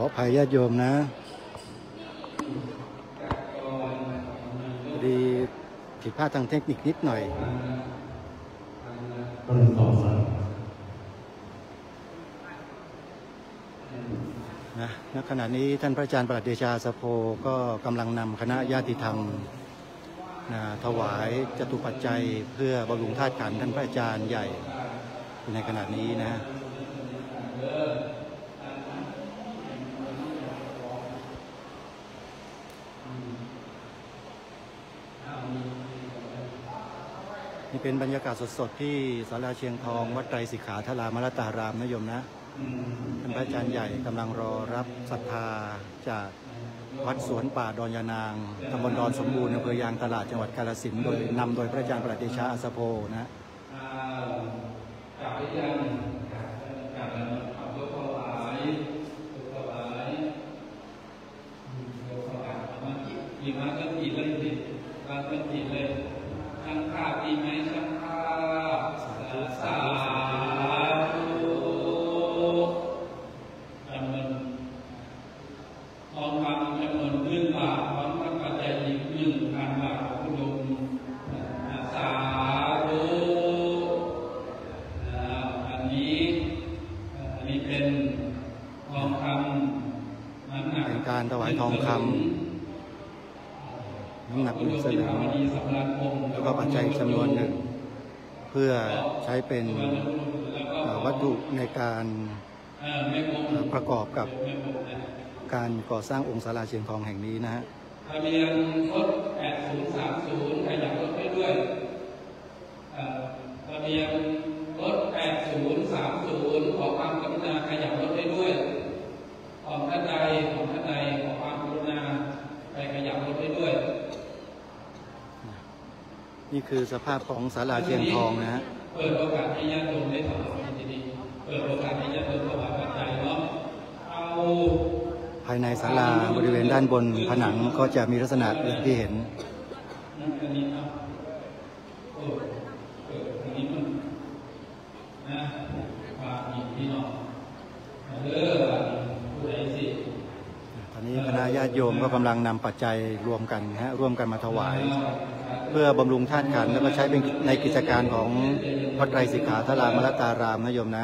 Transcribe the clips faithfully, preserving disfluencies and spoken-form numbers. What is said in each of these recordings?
ออภัยญาติโยมนะพอดีผิดพลาดทางเทคนิคนิดหน่อยนะณขณะนี้ท่านพระอาจารย์ประหลัดเดชาสโภก็กำลังนำคณะญาติธรรมนะถวายจตุปัจจัยเพื่อบำรุงธาตุขันธ์ท่านพระอาจารย์ใหญ่ในขณะนี้นะนี่เป็นบรรยากาศสดๆที่ศาลาเชียงทองวัดไตรสิกขาธารามรัตตารามนะโยมนะท่านพระอาจารย์ใหญ่กำลังรอรับศรัทธาจากวัดสวนป่าดอนยานางตำบลดอนสมบูรณ์อำเภอยางตลาดจังหวัดกาฬสินธุ์โดยนำโดยพระอาจารย์ประหลัดเดชาอัสสโภนะกี่มาก็กี่เลยสิมาก็กี่เลยช่างภาพดีไหมช่างภาพสาธุสาธุจำนวนทองคำจำนวนหนึ่งบาทพร้อมกับปัจจัยอีกหนึ่งพันบาทคุณโยมสาธุอันนี้อันนี้เป็นทองคำน้ำหนักเป็นการถวายทองคำน้ำหนักหนึ่งสลึงแล้วก็ปัจจัยจำนวนหนึ่งเพื่อใช้เป็นวัตถุในการประกอบกับการก่อสร้างองค์ศาลาเชียงทองแห่งนี้นะฮะทะเบียนรถแปดศูนย์สามศูนย์ขยับรถให้ด้วยทะเบียนรถแปดศูนย์สามศูนย์ขอความกรุณาขยับรถให้ด้วยของท่านใดของท่านใดขอความกรุณาไปขยับรถให้ด้วยนี่คือสภาพของศาลาเชียงทองนะฮะเปิดโอกาสให้ญาติโยมได้ถวายดีๆเปิดโอกาสให้ญาติโยมถวายปัจจัยเนาะเอาภายในศาลาบริเวณด้านบนผนังก็จะมีลักษณะอย่างที่เห็นอันนี้ครับโอ้เอออันนี้มันนะฝากอีกพี่น้องเด้อผู้ใดสิตอนนี้คณะญาติโยมก็กำลังนำปัจจัยรวมกันฮะร่วมกันมาถวายเพื่อบำรุงธาตุขันธ์แล้วก็ใช้เป็นในกิจการของวัดไตรสิกขาธารามรัตตารามนะโยมนะ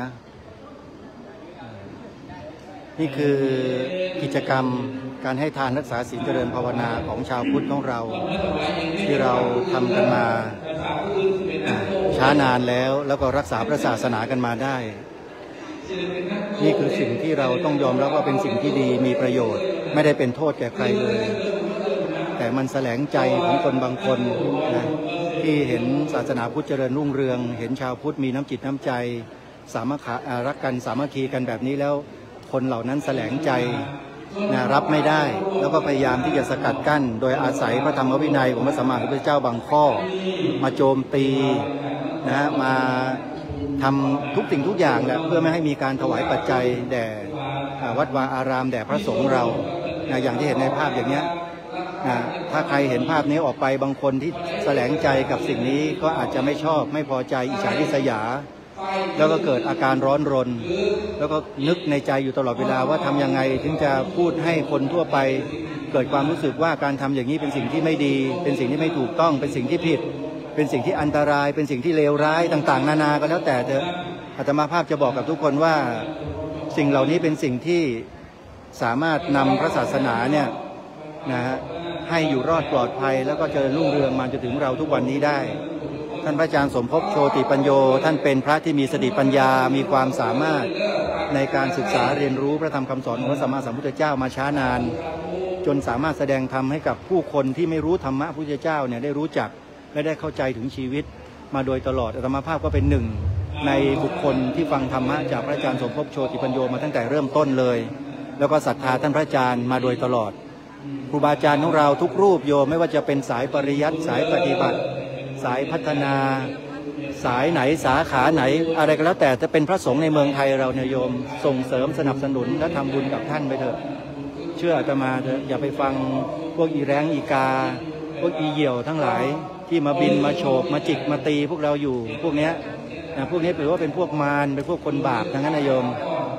นี่คือกิจกรรมการให้ทานรักษาศีลเจริญภาวนาของชาวพุทธของเราที่เราทำกันมาช้านานแล้วแล้วก็รักษาพระศาสนากันมาได้นี่คือสิ่งที่เราต้องยอมรับว่าเป็นสิ่งที่ดีมีประโยชน์ไม่ได้เป็นโทษแก่ใครเลยแต่มันแสลงใจของคนบางคนนะที่เห็นศาสนาพุทธเจริญรุ่งเรืองเห็นชาวพุทธมีน้ำจิตน้ำใจสามัคคีรักกันสามัคคีกันแบบนี้แล้วคนเหล่านั้นแสลงใจนะรับไม่ได้แล้วก็พยายามที่จะสกัดกั้นโดยอาศัยพระธรรมวินัยของพระสัมมาสัมพุทธเจ้าบางข้อมาโจมตีนะมาทำทุกสิ่งทุกอย่างแหละเพื่อไม่ให้มีการถวายปัจจัยแด่วัดวาอารามแด่พระสงฆ์เรานะอย่างที่เห็นในภาพอย่างนี้นะถ้าใครเห็นภาพนี้ออกไปบางคนที่แสลงใจกับสิ่งนี้ก็อาจจะไม่ชอบไม่พอใจอิจฉาริษยาแล้วก็เกิดอาการร้อนรนแล้วก็นึกในใจอยู่ตลอดเวลาว่าทำยังไงถึงจะพูดให้คนทั่วไปเกิดความรู้สึกว่าการทำอย่างนี้เป็นสิ่งที่ไม่ดีเป็นสิ่งที่ไม่ถูกต้องเป็นสิ่งที่ผิดเป็นสิ่งที่อันตรายเป็นสิ่งที่เลวร้ายต่างๆนานาก็แล้วแต่เถอะอาตมาภาพจะบอกกับทุกคนว่าสิ่งเหล่านี้เป็นสิ่งที่สามารถนำพระศาสนาเนี่ยนะฮะให้อยู่รอดปลอดภัยแล้วก็เจริญรุ่งเรืองมาจนถึงเราทุกวันนี้ได้ท่านพระอาจารย์สมภพโชติปัญโยท่านเป็นพระที่มีสติปัญญามีความสามารถในการศึกษาเรียนรู้พระธรรมคำสอนของพระสัมมาสัมพุทธเจ้ามาช้านานจนสามารถแสดงธรรมให้กับผู้คนที่ไม่รู้ธรรมะพระพุทธเจ้าเนี่ยได้รู้จักและได้เข้าใจถึงชีวิตมาโดยตลอดอาตมาภาพก็เป็นหนึ่งในบุคคลที่ฟังธรรมะจากพระอาจารย์สมภพโชติปัญโยมาตั้งแต่เริ่มต้นเลยแล้วก็ศรัทธาท่านพระอาจารย์มาโดยตลอดครูบาอาจารย์ของเราทุกรูปโยมไม่ว่าจะเป็นสายปริยัติสายปฏิบัติสายพัฒนาสายไหนสาขาไหนอะไรก็แล้วแต่จะเป็นพระสงฆ์ในเมืองไทยเราเนี่ยโยมส่งเสริมสนับสนุนและทำบุญกับท่านไปเถอะเชื่ออาตมาเถอะอย่าไปฟังพวกอีแรงอีกาพวกอีเหี่ยวทั้งหลายที่มาบินมาโฉบมาจิกมาตีพวกเราอยู่พวกเนี้ยนะพวกนี้ถือว่าเป็นพวกมารเป็นพวกคนบาปทั้งนั้นนะโยม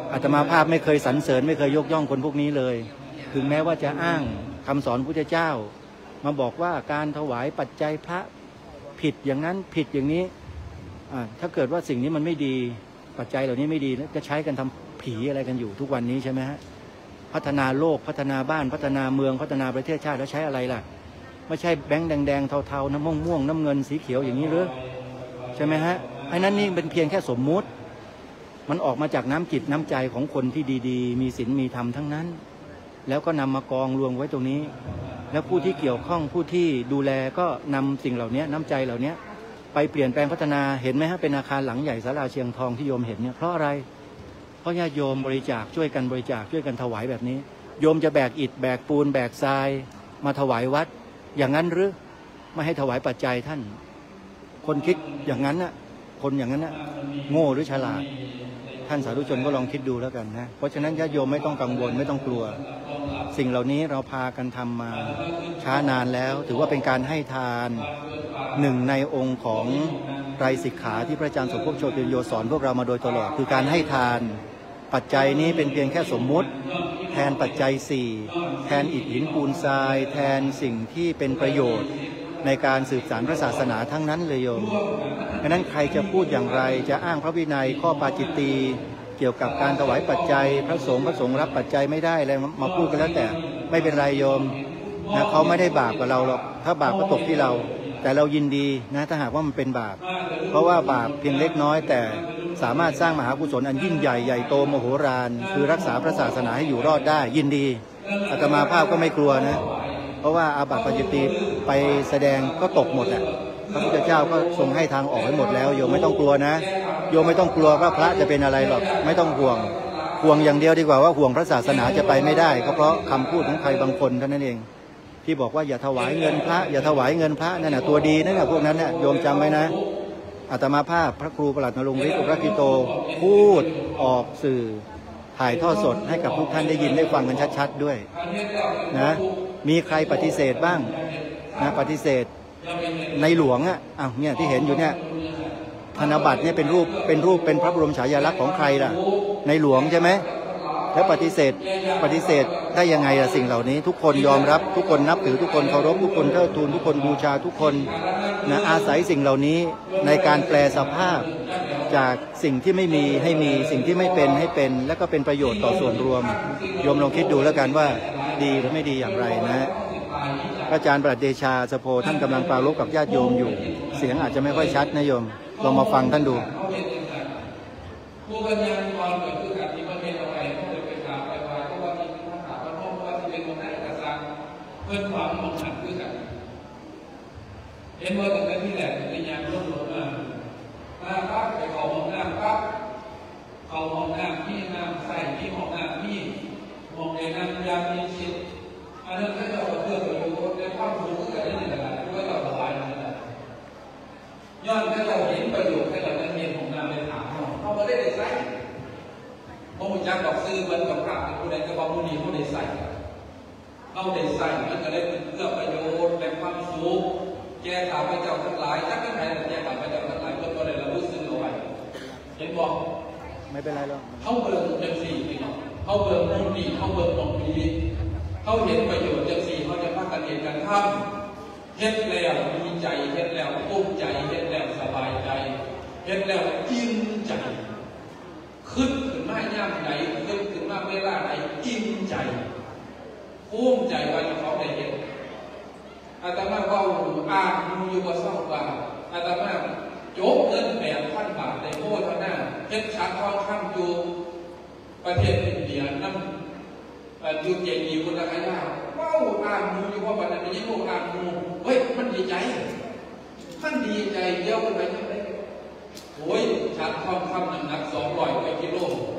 อาตมาภาพไม่เคยสรรเสริญไม่เคยยกย่องคนพวกนี้เลยถึงแม้ว่าจะอ้างคำสอนพุทธเจ้ามาบอกว่าการถวายปัจจัยพระผิดอย่างนั้นผิดอย่างนี้ถ้าเกิดว่าสิ่งนี้มันไม่ดีปัจจัยเหล่านี้ไม่ดีจะใช้กันทำผีอะไรกันอยู่ทุกวันนี้ใช่ไหมฮะพัฒนาโลกพัฒนาบ้านพัฒนาเมืองพัฒนาประเทศชาติแล้วใช้อะไรล่ะไม่ใช่แบงค์แดงๆเทาๆน้ำม่วงม่วงน้ำเงินสีเขียวอย่างนี้หรือใช่ไหมฮะไอ้นั้นนี่เป็นเพียงแค่สมมุติมันออกมาจากน้ำจิตน้ำใจของคนที่ดีๆมีศีลมีธรรมทั้งนั้นแล้วก็นำมากองรวมไว้ตรงนี้แล้วผู้ที่เกี่ยวข้องผู้ที่ดูแลก็นำสิ่งเหล่านี้น้ำใจเหล่านี้ไปเปลี่ยนแปลงพัฒนาเห็นไหมฮะเป็นอาคารหลังใหญ่ศาลาเชียงทองที่โยมเห็นเนี่ยเพราะอะไรเพราะญาติโยมบริจาคช่วยกันบริจาคช่วยกันถวายแบบนี้โยมจะแบกอิฐแบกปูนแบกทรายมาถวายวัดอย่างนั้นหรือไม่ให้ถวายปัจจัยท่านคนคิดอย่างนั้นน่ะคนอย่างนั้นน่ะโง่หรือฉลาดท่านสาธุชนก็ลองคิดดูแล้วกันนะเพราะฉะนั้นญาติโยมไม่ต้องกังวลไม่ต้องกลัวสิ่งเหล่านี้เราพากันทำมาช้านานแล้วถือว่าเป็นการให้ทานหนึ่งในองค์ของไตรสิกขาที่พระอาจารย์สมภพโชติโยสอนพวกเรามาโดยตลอดคือการให้ทานปัจจัยนี้เป็นเพียงแค่สมมุติแทนปัจจัยสี่แทนอิฐหินปูนทรายแทนสิ่งที่เป็นประโยชน์ในการสืบสานพระศาสนาทั้งนั้นเลยโยมเพราะนั้นใครจะพูดอย่างไรจะอ้างพระวินัยข้อปาจิตตีเกี่ยวกับการถวายปัจจัยพระสงฆ์พระสงฆ์รับปัจจัยไม่ได้อะไรมาพูดกันแล้วแต่ไม่เป็นไรโยมนะเขาไม่ได้บาปกับเราหรอกถ้าบาปก็ตกที่เราแต่เรายินดีนะถ้าหากว่ามันเป็นบาปเพราะว่าบาปเพียงเล็กน้อยแต่สามารถสร้างมหากุศลอันยิ่งใหญ่ใหญ่โตมโหฬารคือรักษาพระศาสนาให้อยู่รอดได้ยินดีอาตมาภาพก็ไม่กลัวนะเพราะว่าอาบัติปาจิตตีไปแสดงก็ตกหมดแหละพระพุทธเจ้าก็ทรงให้ทางออกให้หมดแล้วโยมไม่ต้องกลัวนะโยมไม่ต้องกลัวว่าพระจะเป็นอะไรหรอกไม่ต้องห่วงห่วงอย่างเดียวดีกว่าว่าห่วงพระศาสนาจะไปไม่ได้ก็เพราะคำพูดของใครบางคนเท่านั้นเองที่บอกว่าอย่าถวายเงินพระอย่าถวายเงินพระนั่นน่ะตัวดีนั่นน่ะพวกนั้นน่ะโยมจำไว้นะอาตมาภาพพระครูประหลัดนรงค์ฤทธิ์อุรกิโตพูดออกสื่อถ่ายทอดสดให้กับทุกท่านได้ยินได้ฟังกันชัดๆด้วยนะมีใครปฏิเสธบ้างนะปฏิเสธในหลวงอ่ะอ้าวเนี่ยที่เห็นอยู่เนี่ยธนบัตรเนี่ยเป็นรูปเป็นรูปเป็นพระบรมฉายาลักษณ์ของใครล่ะในหลวงใช่ไหมแล้วปฏิเสธปฏิเสธได้ยังไงล่ะสิ่งเหล่านี้ทุกคนยอมรับทุกคนนับถือทุกคนเคารพทุกคนเทิดทูนทุกคนบูชาทุกคนนะอาศัยสิ่งเหล่านี้ในการแปลสภาพจากสิ่งที่ไม่มีให้มีสิ่งที่ไม่เป็นให้เป็นแล้วก็เป็นประโยชน์ต่อส่วนรวมโยมลองคิดดูแล้วกันว่าดีหรือไม่ดีอย่างไรนะพระอาจารย์ประหลัดเดชาสโพท่านกำลังปราลบกับญาติโยมอยู่เสียงอาจจะไม่ค่อยชัดนะโยมลองมาฟังท่านดูผู้บรรยายก่อนเกิดขึ้นกับที่ประเทศอะไรก็เลยไปถามไปว่าเพราะว่าที่ท่านถามว่าเพราะว่าที่เป็นคนได้เอกสารเพื่อนความมองหันขึ้นกันเอ็นว่าตรงนั้นที่แหละเป็นยานร่วมลงมามาปั๊บไปเขาห้องน้ำปั๊บเขาห้องน้ำที่น้ำใส่ที่ห้องน้ำที่มองในน้ำยามีชิดอันนั้นก็จะเอาเพื่อนไปดูในความรู้กันได้ยังไงด้วยเราละลายนั่นแหละย้อนถ้าเราเห็นประโยชน์ให้เราได้เห็นของน้ำในถามเขาไม่ได้ได้ใส่พระมุจักบอกซื้อเหมือนกับพระเป็นผู้ใดก็บอกผู้นี้เขาได้ใส่เขาได้ใส่มันก็ได้เป็นเพื่อประโยชน์และความสุขแก่ข้าพเจ้าทั้งหลายถ้าเป็นใครแต่แก่ข้าพเจ้าทั้งหลายก็ได้รับรู้ซึ้งเอาไว้เห็นบอกไม่เป็นไรหรอกเขาเบิ่งจังสี่เขาเบิ่งมุ่งดีเขาเบิ่งมองดีเขาเห็นประโยชน์จังสี่เขาจะพากันเห็นกันทำเฮ็ดแล้วดีใจเฮ็ดแล้วภูมิใจเฮ็ดแล้วสบายใจเฮ็ดแล้วอิ่มใจขึ้นขึ้นมาย่ำไหนขึ้นขึ้นมาเวลาไหนอิ่มใจภูมิใจว่าเขาได้เห็นอาตมาว่าอ่านดูอยู่ว่าเศร้าว่าอาตมาโยกเงินแปดพันบาทในโคตรหน้าเฮ็ดชัดทองคำอยู่ประเทศอินเดียนั่นอยู่เจดีย์บุรพายาว้าวอ่านดูอยู่ว่าวันนั้นยิ่งพวกอ่านดูเฮ้ยมันดีใจมันดีใจเดียวกันไปยังไงโอ้ยชัดทองคำน้ำหนักสองร้อยกิโล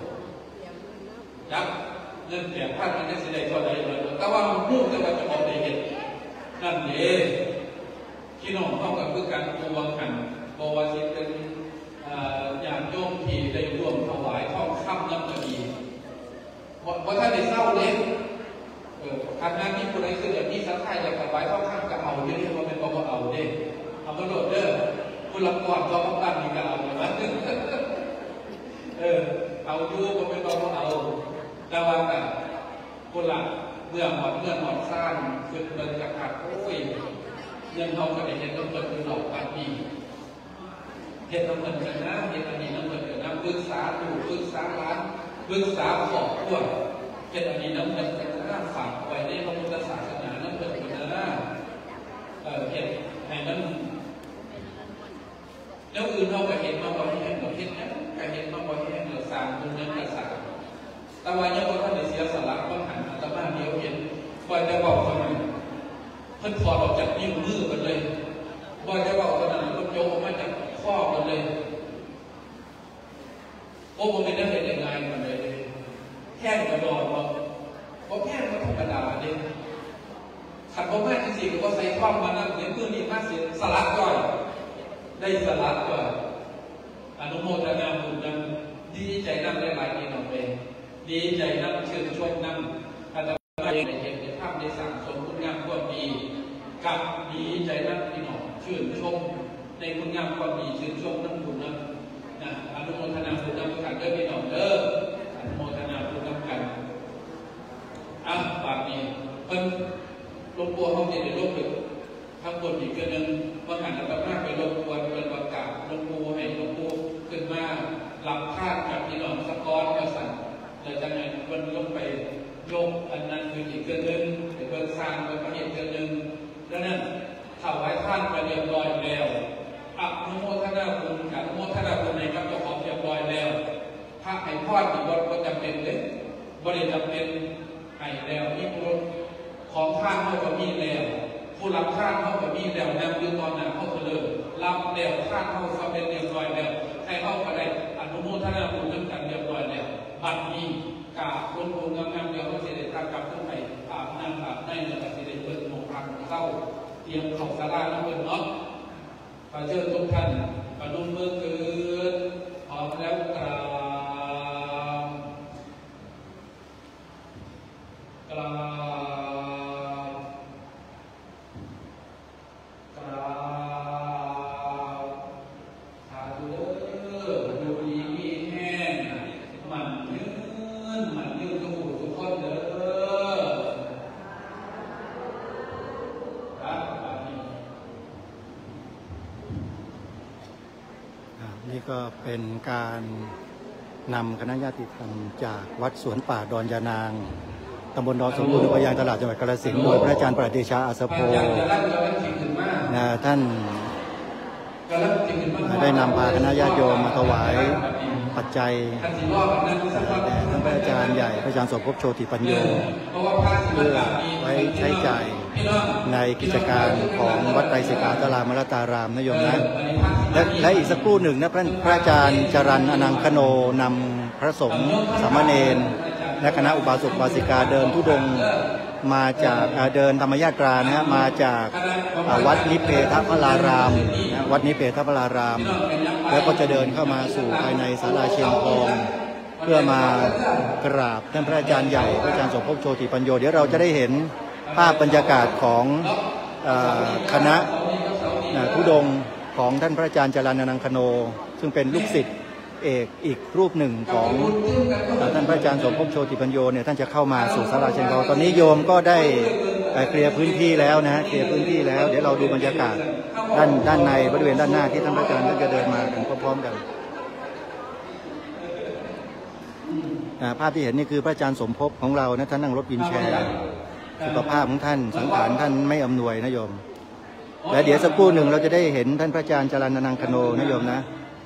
ยักเงินแปดพันมันได้สิได้เท่าไรเลยแต่ว่ามันมุ่งแต่ว่าจะมองได้เห็นนั่นเองที่น้องเข้ากับคือการตัวกันบวชเป็นอย่างโยมที่ได้ร่วมถวายทองคำน้ำกระดีเพราะถ้าได้เศร้าเล็กทางนั้นที่คนใดคือแบบนี้สักใครจะถวายทองคำกับเอาเยอะๆมันเป็นบอกว่าเอาเด้เอามาโหลดเด้อคุณละก่อนก็ต้องตั้งมีการเอาแบบนั้นเออเอาอยู่ก็เป็นเราเอาแต่ว่าแบบคนละเมื่อหมดเมื่อหมดสร้างคือเดินจากขาดโอ้ยยังเขาก็ได้เห็นน้ำเปิดคือหลอกปานีเห็นน้ำเปิดกันนะเห็นอันนี้น้ำเปิดกันนะปรึกษาดูปรึกษาร้านปรึกษาขอบพวกเห็นอันนี้น้ำเปิดกันนะฝากไว้ในพระพุทธศาสนาน้ำเปิดกันนะเออเห็นให้มันแล้วอื่นเราก็เห็นมาบ่อยเห็นเราเห็นนะก็เห็นมาบ่อยเห็นเราสร้างบุญนั้นก็สร้างแต่ว่ายังว่าท่านได้เสียสละบ้างหันแต่บ้านเดียวเห็นว่าจะบอกคนนั้นเพิ่นถอดออกจากนิ้วมือกันเลยว่าจะบอกคนนั้นก็โยกออกมาจากข้อกันเลยโอ้ผมเป็นนักเรียนยังไงกันเลยแค่กระโดดบอกเพราะแค่ก็ธรรมดาเลยขัดเพราะแม่จริงๆก็ใส่ความมานั่งเห็นมือนี่มาเสียสลัดก่อนได้สลัดก่อนอนุโมทนาบุญนั้นดีใจนั่งได้หลายปีหน่อยเองดีใจนั่งเชื่อชมนั่งอาจจะไม่ได้เห็นในภาพในสั่งสมคุณงามความดีกับดีใจนั่งพี่น้องชื่นชมในคุณงามความดีชื่นชมนั่งบุญนั้นนะอนุโมทนาบุญนั้นกันเด้อพี่น้องเด้ออนุโมทนาบุญนั้นกันอ่ะปากนี้เพิ่นลงปัวห้องเย็นในโลกตึกข้างบนอีกเกินหนึ่งบางหันแล้วก็มากไปลงปัวเป็นประกาศลงปัวให้ลงปัวขึ้นมาหลับคาดกับพี่น้องสะก้อนกระสันแต่จากนั้นมันลงไปโยกอันนั้นคืออีกเกินหนึ่งเป็นเบิกสร้างเป็นประเหตุเกินหนึ่งดังนั้นถวายท่านไปเรียบร้อยแล้วอนุโมทนาบุญอนุโมทนาบุญในกับเจ้าของเรียบร้อยแล้วพระให้พ่อที่วัดก็จำเป็นเลยบริจาคเป็นให้แล้วนี่บุญของท่านเขาก็มีแล้วผู้รับท่านเขาก็มีแล้วนำยืนตอนนั้นเขาก็เลยรับแล้วท่านเขาก็เป็นเรียบร้อยแล้วให้เขาก็ได้อนุโมทนาบุญเรื่องการเรียบร้อยแล้วบัดนี้กาคนโกงงามๆเดียวเขาเสียเด็ดกับขึ้นไปอาบน้ำอาบในเนื้อกับเสียเด็ดเปิดโมพังเข้าเตรียมเข่าสาราแล้วเปิดน็อตขอเชิญทุกท่านประดุมมือคืนพร้อมแล้วกราบกราบกราบสาธุเด้อดูดีมีแห้งมันยืนมันยืนกระหูทุกคนเด้อครับนี่ก็เป็นการนำคณะญาติธรรมจากวัดสวนป่าดอนยานางตำบลดอนสมบูรณ์อำเภอยางตลาดจังหวัดกาฬสินธุ์โดยพระอาจารย์ประเดชาอาสโพนะท่านได้นำพาคณะญาติโยมมาถวายปัจจัยแด่ท่านพระอาจารย์ใหญ่พระอาจารย์สมภพโชติปัญโยเพื่อไว้ใช้จ่ายในกิจการของวัดไตรศิกขาตารามรัตารามนะโยมนะและและอีกสักครู่หนึ่งนะพระอาจารย์จรัญอนังคโนนำพระสงฆ์สามเณรและคณะอุบาสกอุบาสิกาเดินธุดงค์มาจากเดินธรรมยาตรานะฮะมาจากวัดนิเพทพรารามนะวัดนิเพทพรารามแล้วก็จะเดินเข้ามาสู่ภายในศาลาเชียงทองเพื่อมากราบท่านพระอาจารย์ใหญ่พระอาจารย์สมภพโชติปัญโยเดี๋ยวเราจะได้เห็นภาพบรรยากาศของคณะธุดงค์ของท่านพระอาจารย์จรัญอนังคโนซึ่งเป็นลูกศิษย์เอกอีกรูปหนึ่งของท่านพระอาจารย์สมภพโชติปัญโยเนี่ยท่านจะเข้ามาสู่ศาลาเชียงทองตอนนี้โยมก็ได้เคลียร์พื้นที่แล้วนะฮะเคลียร์พื้นที่แล้วเดี๋ยวเราดูบรรยากาศด้านด้านในบริเวณด้านหน้าที่ท่านพระอาจารย์ท่านจะเดินมากันพร้อมๆกันภาพที่เห็นนี่คือพระอาจารย์สมภพของเรานะท่านนั่งรถวินแชร์สุขภาพของท่านสังขารท่านไม่อำนวยนะโยมและเดี๋ยวสักครู่หนึ่งเราจะได้เห็นท่านพระอาจารย์จรัญอนังคโนนะโยมนะ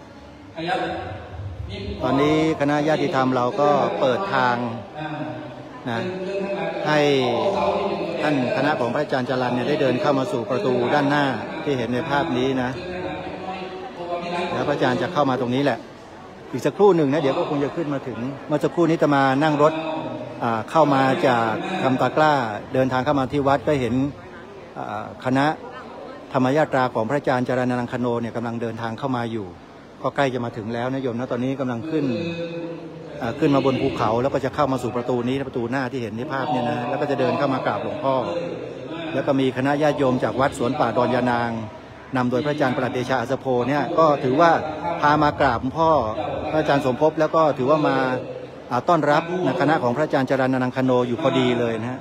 ตอนนี้คณะญาติธรรมเราก็เปิดทางนะให้ท่านคณะของพระอาจารย์จรัญเนี่ยได้เดินเข้ามาสู่ประตูด้านหน้าที่เห็นในภาพนี้นะแล้วพระอาจารย์จะเข้ามาตรงนี้แหละอีกสักครู่หนึ่งนะเดี๋ยวก็คงจะขึ้นมาถึงเมื่อสักครู่นี้จะมานั่งรถเข้ามาจากคำตากล้าเดินทางเข้ามาที่วัดก็เห็นคณะธรรมยาตราของพระอาจารย์จรัญอนังคโนเนี่ยกำลังเดินทางเข้ามาอยู่ก็ใกล้จะมาถึงแล้วนะโยมนะตอนนี้กำลังขึ้นขึ้นมาบนภูเขาแล้วก็จะเข้ามาสู่ประตูนี้ประตูหน้าที่เห็นในภาพเนี่ยนะแล้วก็จะเดินเข้ามากราบหลวงพ่อแล้วก็มีคณะญาติโยมจากวัดสวนป่าดอนยานางนำโดยพระอาจารย์ประหลัดเดชาอัสสโพเนี่ยก็ถือว่าพามากราบพ่อพระอาจารย์สมภพแล้วก็ถือว่ามาต้อนรับคณะของพระอาจารย์จรัญอนังคโนอยู่พอดีเลยนะฮะ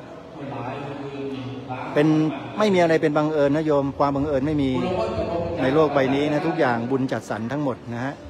เป็นไม่มีอะไรเป็นบังเอิญนะโยมความบังเอิญไม่มีในโลกใบนี้นะทุกอย่างบุญจัดสรรทั้งหมดนะฮะ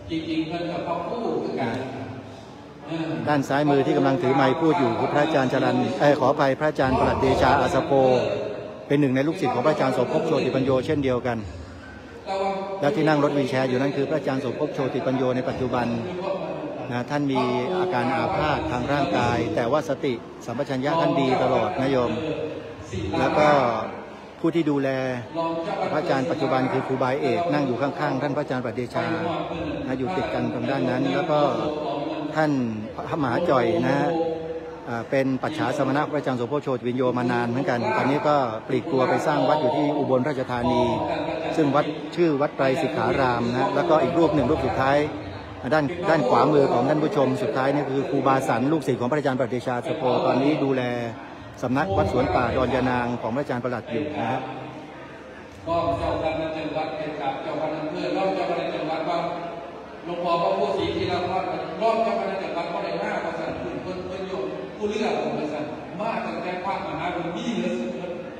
ด้านซ้ายมือที่กำลังถือไมค์พูดอยู่คือพระอาจารย์จรัญเออขออภัยพระอาจารย์ประหลัดเดชาอัสสโพเป็นหนึ่งในลูกศิษย์ของพระอาจารย์สมภพโชติปัญโยเช่นเดียวกันและที่นั่งรถวีลแชร์อยู่นั่นคือพระอาจารย์สมภพโชติปัญโยในปัจจุบันนะท่านมีอาการอาภาษทางร่างกายแต่ว่าสติสัมปชัญญะท่านดีตลอดนะโยมแล้วก็ผู้ที่ดูแลพระอาจารย์ปัจจุบันคือครูบาเอกนั่งอยู่ข้างๆท่านพระอาจารย์ประหลัดเดชานะอยู่ติดกันตรงด้านนั้นแล้วก็ท่านพระมหาจ่อยนะเป็นปัจฉาสมณะพระอาจารย์สมภพโชติปัญโยมานานเหมือนกันตอนนี้ก็ปลีกตัวไปสร้างวัดอยู่ที่อุบลราชธานีซึ่งวัดชื่อวัดไตรสิกขารามนะแล้วก็อีกรูปหนึ่งรูปสุดท้ายด้านด้านขวามือของท่านผู้ชมสุดท้ายนี่คือครูบาสันลูกศิษย์ของพระอาจารย์ประหลัดเดชาอัสสโพตอนนี้ดูแลสำนักวัดสวนป่าดอนยานางของพระอาจารย์ประหลัดอยู่นะฮะก็เจ้าคณะจังหวัดเป็นกับเจ้าคณะอำเภอรอบเจ้าคณะจังหวัดว่าหลวงพ่อพระผู้ศรีที่เราทอดรอบเจ้าคณะจังหวัดก็ได้ห้าประสานคุณเพิ่นเพิ่นโยมผู้เลือกของประสานมากตั้งแต่ภาคมหาวิทยาลัยเลยสุด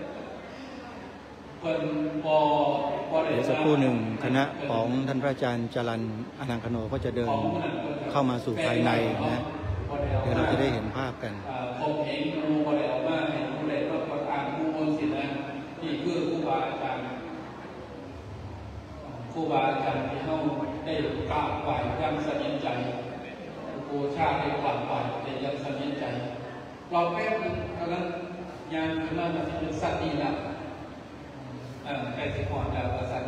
เพิ่นพอพอได้เดี๋ยวสักครู่หนึ่งคณะของท่านพระอาจารย์จรัญอนังคโนก็จะเดินเข้ามาสู่ภายในนะเดี๋ยวเราจะได้เห็นภาพกันผมเองดูพอได้ออกมาเห็นผู้ใดก็ประกาศผู้คนสินะนี่คือครูบาอาจารย์ครูบาอาจารย์ที่เราได้กราบไหว้ยังสนิทใจบูชาได้กราบไหว้ได้ยังสนิทใจเราแป๊บนึงแล้วยังคือว่ามันเป็นสัตว์ดีละเออใครสิก่อนแล้วก็สัตว์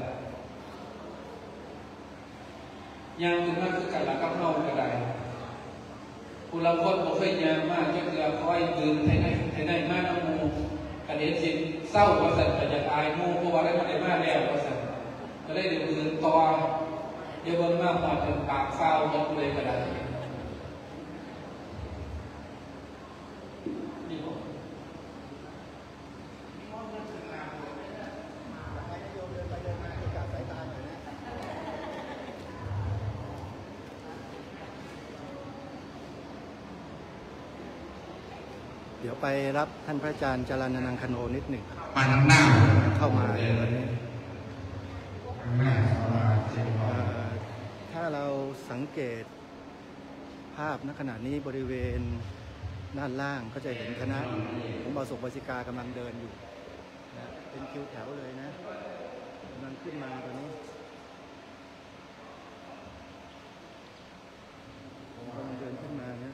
ยังคือว่าคือกันละกับเราก็ได้ผู้เราคนบ่เคยยามมากจะเกลือคอยตื่นให้ได้ให้ได้มากน้ำมูกระเด็นสิเศร้าว่าสัตว์จะอายมูเพราะว่าได้มาได้มากแล้วว่าสัตว์ก็ได้ตื่นต่อเยอะมากพอจนปากเศร้าหมดเลยก็ได้เดี๋ยวไปรับท่านพระอาจารย์จรัญอนังคโนนิดหนึ่งมาทางหน้าเข้ามาวันนี้ถ้าเราสังเกตภาพณขณะนี้บริเวณด้านล่างก็จะเห็นคณะของบาศกบาสิกากำลังเดินอยู่นะเป็นคิวแถวเลยนะกำลังขึ้นมาตอนนี้กำลังเดินขึ้นมานะ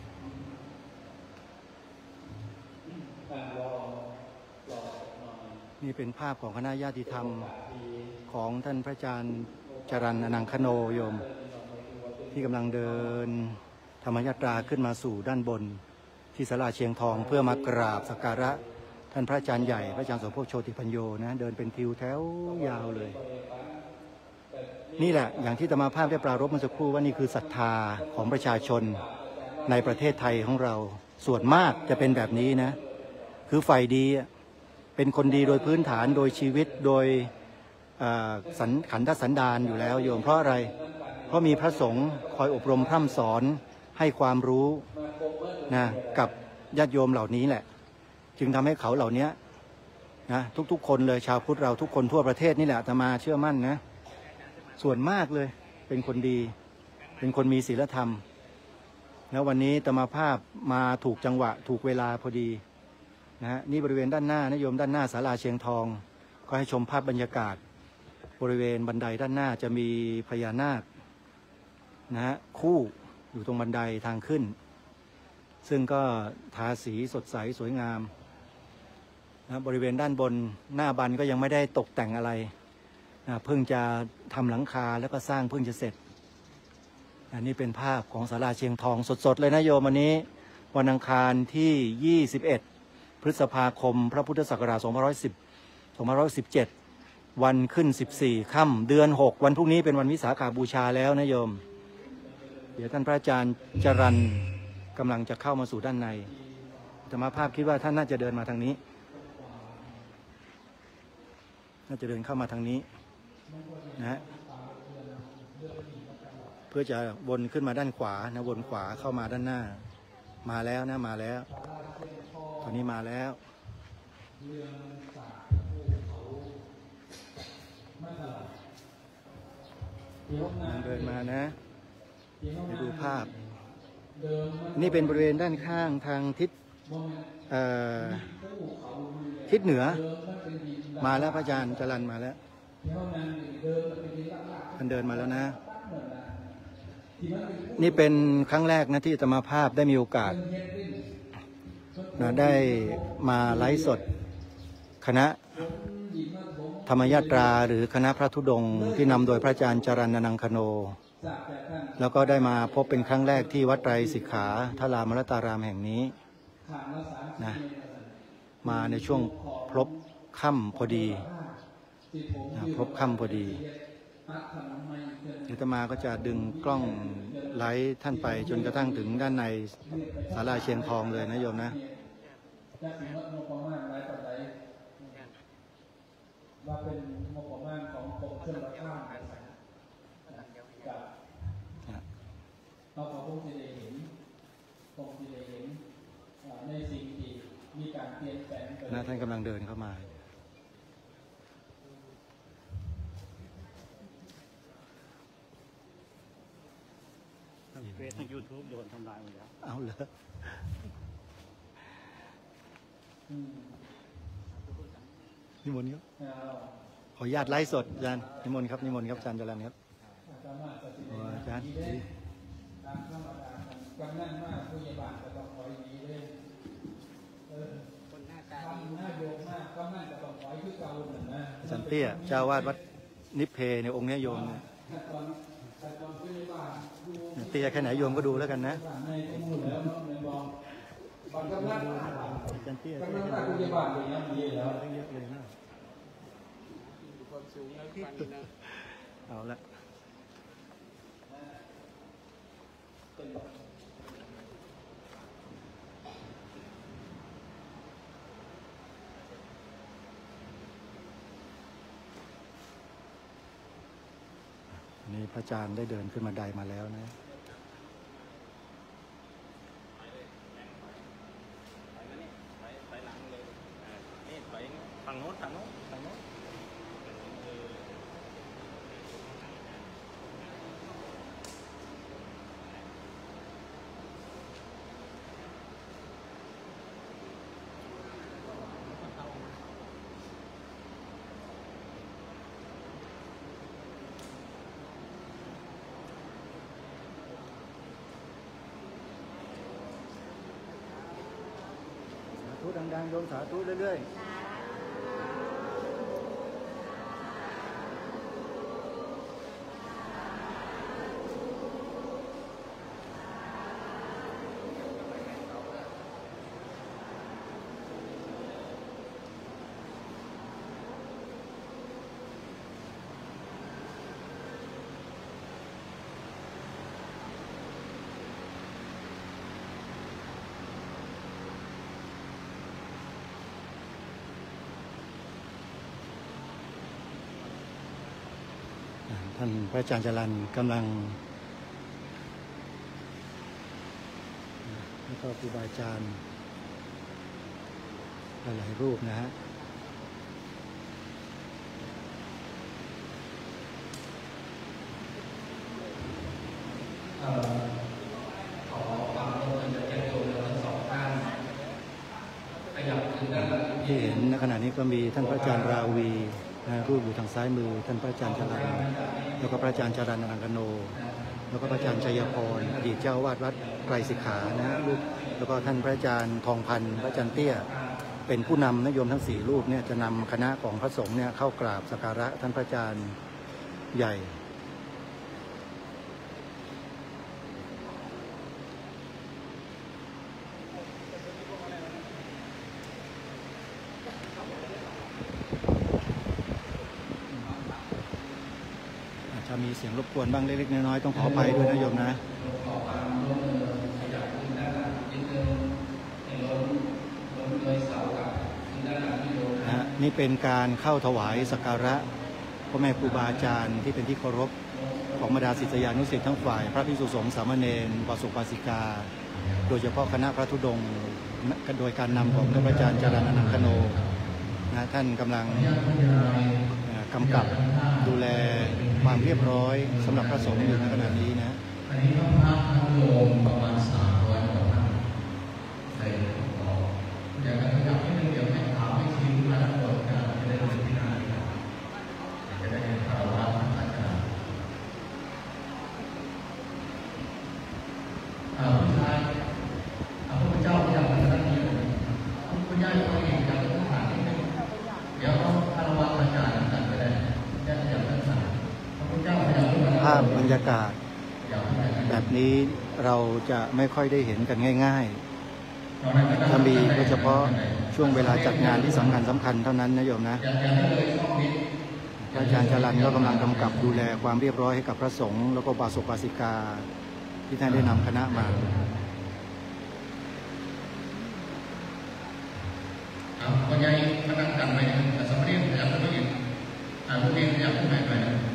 นี่เป็นภาพของคณะญาติธรรมของท่านพระอาจารย์จรัญอนังคโนโยมที่กำลังเดินธรรมยาตราขึ้นมาสู่ด้านบนที่ศาลาเชียงทองเพื่อมากราบสักการะท่านพระอาจารย์ใหญ่พระอาจารย์สมภพโชติปัญโยนะเดินเป็นทิวแถวยาวเลยนี่แหละอย่างที่ธรรมภาพได้ปรารภเมื่อสักครู่ว่านี่คือศรัทธาของประชาชนในประเทศไทยของเราส่วนมากจะเป็นแบบนี้นะคือฝ่ายดีเป็นคนดีโดยพื้นฐานโดยชีวิตโดยสันขันธสันดานอยู่แล้วโยมเพราะอะไรเพราะมีพระสงฆ์คอยอบรมพร่ำสอนให้ความรู้นะกับญาติโยมเหล่านี้แหละจึงทำให้เขาเหล่านี้นะทุกๆคนเลยชาวพุทธเราทุกคนทั่วประเทศนี่แหละอาตมาเชื่อมั่นนะส่วนมากเลยเป็นคนดีเป็นคนมีศีลธรรมแล้ววันนี้อาตมาภาพมาถูกจังหวะถูกเวลาพอดีนะฮะนี่บริเวณด้านหน้านะโยมด้านหน้าศาลาเชียงทองก็ให้ชมภาพบรรยากาศบริเวณบันไดด้านหน้าจะมีพญานาคนะฮะคู่อยู่ตรงบันไดทางขึ้นซึ่งก็ทาสีสดใสสวยงามนะบริเวณด้านบนหน้าบันก็ยังไม่ได้ตกแต่งอะไรนะเพิ่งจะทำหลังคาแล้วก็สร้างเพิ่งจะเสร็จอันนี้เป็นภาพของศาลาเชียงทองสดๆเลยนะโยมวันนี้วันอังคารที่ยี่สิบเอ็ดพฤษภาคมพระพุทธศักราชสองพันห้าร้อยสิบ สองพันห้าร้อยสิบเจ็ดวันขึ้นสิบสี่ค่ำเดือนหกวันพรุ่งนี้เป็นวันวิสาขบูชาแล้วนะโยมเดี๋ยวท่านพระอาจารย์จรัญกำลังจะเข้ามาสู่ด้านในธรรมภาพคิดว่าท่านน่าจะเดินมาทางนี้น่าจะเดินเข้ามาทางนี้นะฮะเพื่อจะวนขึ้นมาด้านขวานะวนขวาเข้ามาด้านหน้ามาแล้วนะมาแล้วตอนนี้มาแล้วเดินมานะไปดูภาพนี่เป็นบริเวณด้านข้างทางทิศทิศเหนือมาแล้วพระอาจารย์จรัญมาแล้วท่านเดินมาแล้วนะนี่เป็นครั้งแรกนะที่อาตมาภาพได้มีโอกาสนะได้มาไลฟ์สดคณะธรรมยาตราหรือคณะพระธุดงค์ที่นำโดยพระอาจารย์จรัญอนังคโนแล้วก็ได้มาพบเป็นครั้งแรกที่วัดไตรสิกขาทรามรัตารามแห่งนี้นะมาในช่วงพลบค่ำพอดีนะพลบค่ำพอดีอาตมาก็จะดึงกล้องไลฟ์ท่านไปจนกระทั่งถึงด้านในศาลาเชียงทองเลยนะโยมนะว่าเป็นงบประมาณของกรมชลประทานกับเราก็คงจะได้เห็นคงจะได้เห็นในสิ่งที่มีการเปลี่ยนแปลงไปนะท่านกำลังเดินเข้ามาเฟซทางยูทูบโดนทำลายหมดแล้วเอาเลยนิมนต์ครับขออนุญาตไลฟ์สดอาจารย์นิมนต์ครับนิมนต์ครับอาจารย์จรัญครับอาจารย์ตามธรรมดาจำนั่นมากผู้ใหญ่บ้านจะต้องคอยดีเลยคนหน้าตาดีหน้าโยมมากก็นั่นจะต้องคอยคือเก่าเหมือนนะอาจารย์เตี้ยเจ้าวาดวัดนิพเพในองค์นี้โยมเนี่ยเตี้ยแค่ไหนโยมก็ดูแล้วกันนะบางกำลังอาจารย์เตี้ยกำลังผู้ใหญ่บ้านอย่างนี้ดีแล้วเยอะเลยนะเอาละนี่พระอาจารย์ได้เดินขึ้นมาไดมาแล้วนะฝั่งโน้นฝั่งโน้นฝั่งโน้นสาธุดังๆโยมสาธุเรื่อยๆท่านพระอาจารย์จรัญกำลังแล้วก็ครูบาอาจารย์หลายรูปนะฮะขอความร่วมมือจากญาติโยมทั้งสองท่านขยับขึ้นด้านที่เห็นในขณะนี้ก็มีท่านพระอาจารย์ราวีนะรูปอยู่ทางซ้ายมือท่านพระอาจารย์จรัญแล้วก็พระอาจารย์จรัญอนังคโนแล้วก็พระอาจารย์ชัยพรอดีตเจ้าวาดวัดไตรสิกขานะรูปแล้วก็ท่านพระอาจารย์ทองพันธ์พระอาจารย์เตี้ยเป็นผู้นำนะโยมทั้งสี่รูปเนี่ยจะนำคณะของพระสงฆ์เนี่ยเข้ากราบสักการะท่านพระอาจารย์ใหญ่จะมีเสียงรบกวนบ้างเล็กๆน้อยๆต้องขออภัยด้วยนะโยมนะนะนี่เป็นการเข้าถวายสักการะพ่อแม่ครูบาอาจารย์ที่เป็นที่เคารพของบรรดาศิษยานุศิษย์ทั้งฝ่ายพระภิกษุสงฆ์สามเณรอุบาสกอุบาสิกาโดยเฉพาะคณะพระธุดงค์โดยการนำของท่านพระอาจารย์จรัญอนันทโนนะท่านกำลังกำกับดูแลความเรียบร้อยสำหรับพระสงฆ์อยู่ในขณะนี้นะอันนี้พระพักตร์โยมประมาณสามร้อยกว่าท่านใส่ของอยากจะขยับให้เดี๋ยวให้ถามให้ชี้มาทั้งหมดกันจะได้รู้ที่ไหนจะได้คารวะพระอาจารย์อ่าผู้ชายพระพุทธเจ้าอยากเป็นท่านนี้พระพุทธเจ้าตัวเองอยากเป็นทหารนิดนึงเดี๋ยวคารวะอาจารย์กันไปได้จะอยากเป็นทหารพระพุทธเจ้าอยากเป็นภาพบรรยากาศแบบนี้เราจะไม่ค่อยได้เห็นกันง่ายๆถ้ามีโดยเฉพาะช่วงเวลาจัดงานที่สำคัญสำคัญเท่านั้นนะโยมนะอาจารย์จรัญก็กำลังกำกับดูแลความเรียบร้อยให้กับพระสงฆ์แล้วก็อุบาสกอุบาสิกาที่ท่านได้นำคณะมาคนใหญ่มานั่งกันไปแต่สมัยนี้อยากเป็นผู้หญิงอ่าผู้หญิงอยากเป็นแม่ไป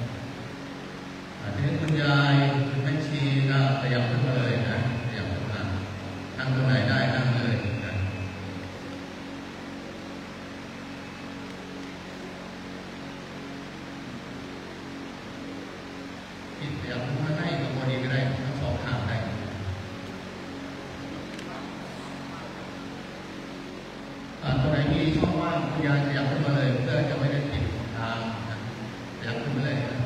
ทีนี้คุณยายคุณแม่ชีก็ขยับขึ้นมาเลยนะขยับขึ้นมานั่งตรงไหนได้นั่งเลยนะที่ขยับขึ้นมาได้ก็พอดีก็ได้ทั้งสองข้างได้ตรงไหนมีช่องว่างคุณยายขยับขึ้นมาเลยเพื่อจะไม่ได้ติดทางนะขยับขึ้นมาเลยนะ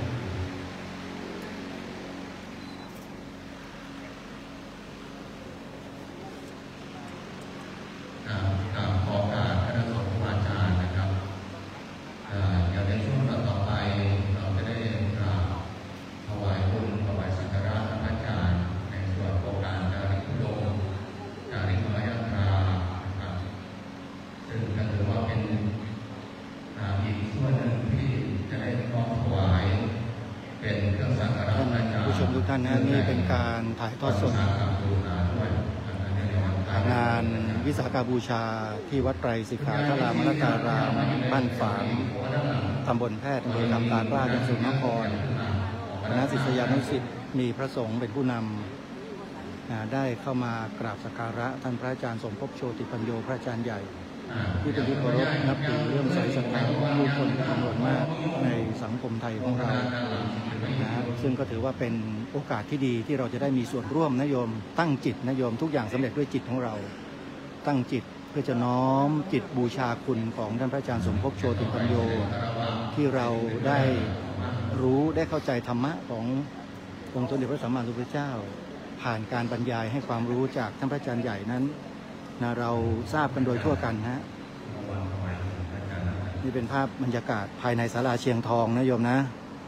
ขอการคณะสงฆ์ครูบาอาจารย์นะครับอย่างในช่วงต่อไปเราจะได้กราบถวายบุญถวายสักการะพระอาจารย์ในส่วนโครงการจาริกธุดงค์จาริกมหายาตรานะครับซึ่งก็ถือว่าเป็นอีกส่วนหนึ่งที่จะได้น้อมถวายเป็นเครื่องสักการะพระอาจารย์ผู้ชมทุกท่านนะนี่เป็นการถ่ายทอดสดงานวิสาขบูชาที่วัดไตรสิกขาธารามนการามบ้านฝางตำบลแพทย์อำเภอคำตาราชจังหวัดสมุทรสาครคณะศิษยานุศิษย์มีพระสงฆ์เป็นผู้นำได้เข้ามากราบสักการะท่านพระอาจารย์สมภพโชติปัญโยพระอาจารย์ใหญ่ที่เป็นที่เคารพนับถือเรื่องสายศรัทธาของผู้คนจำนวนมากในสังคมไทยของเรานะซึ่งก็ถือว่าเป็นโอกาสที่ดีที่เราจะได้มีส่วนร่วมนะโยมตั้งจิตนะโยมทุกอย่างสำเร็จด้วยจิตของเราตั้งจิตเพื่อจะน้อมจิตบูชาคุณของท่านพระอาจารย์สมภพโชติปัญโยที่เราได้รู้ได้เข้าใจธรรมะขององค์สมเด็จพระสัมมาสัมพุทธเจ้าผ่านการบรรยายให้ความรู้จากท่านพระอาจารย์ใหญ่นั้นนะเราทราบกันโดยทั่วกันฮะนี่เป็นภาพบรรยากาศภายในศาลาเชียงทองนะโยมนะ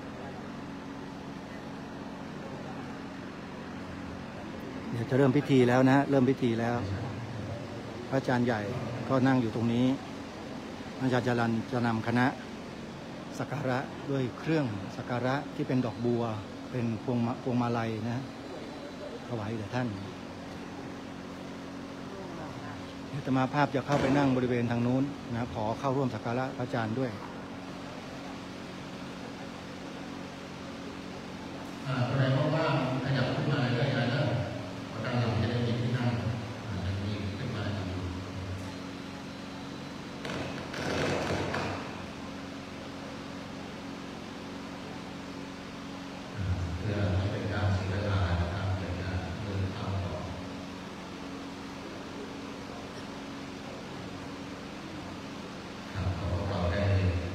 เดี๋ยวจะเริ่มพิธีแล้วนะเริ่มพิธีแล้วพระอาจารย์ใหญ่ก็นั่งอยู่ตรงนี้อาจารย์จรัญจะนำคณะสักการะด้วยเครื่องสักการะที่เป็นดอกบัวเป็นพวงพวงมาลัยนะถวายแด่ท่านอาตมาภาพจะเข้าไปนั่งบริเวณทางนู้นนะขอเข้าร่วมสักการะพระอาจารย์ด้วยแสดงว่าขยับขึ้นมาเลยได้นะประการเราจะได้มีที่นั่งจะมีขึ้นมาเพื่อให้เป็นการเสียเวลานะครับเป็นการเดินทางต่อครับเราได้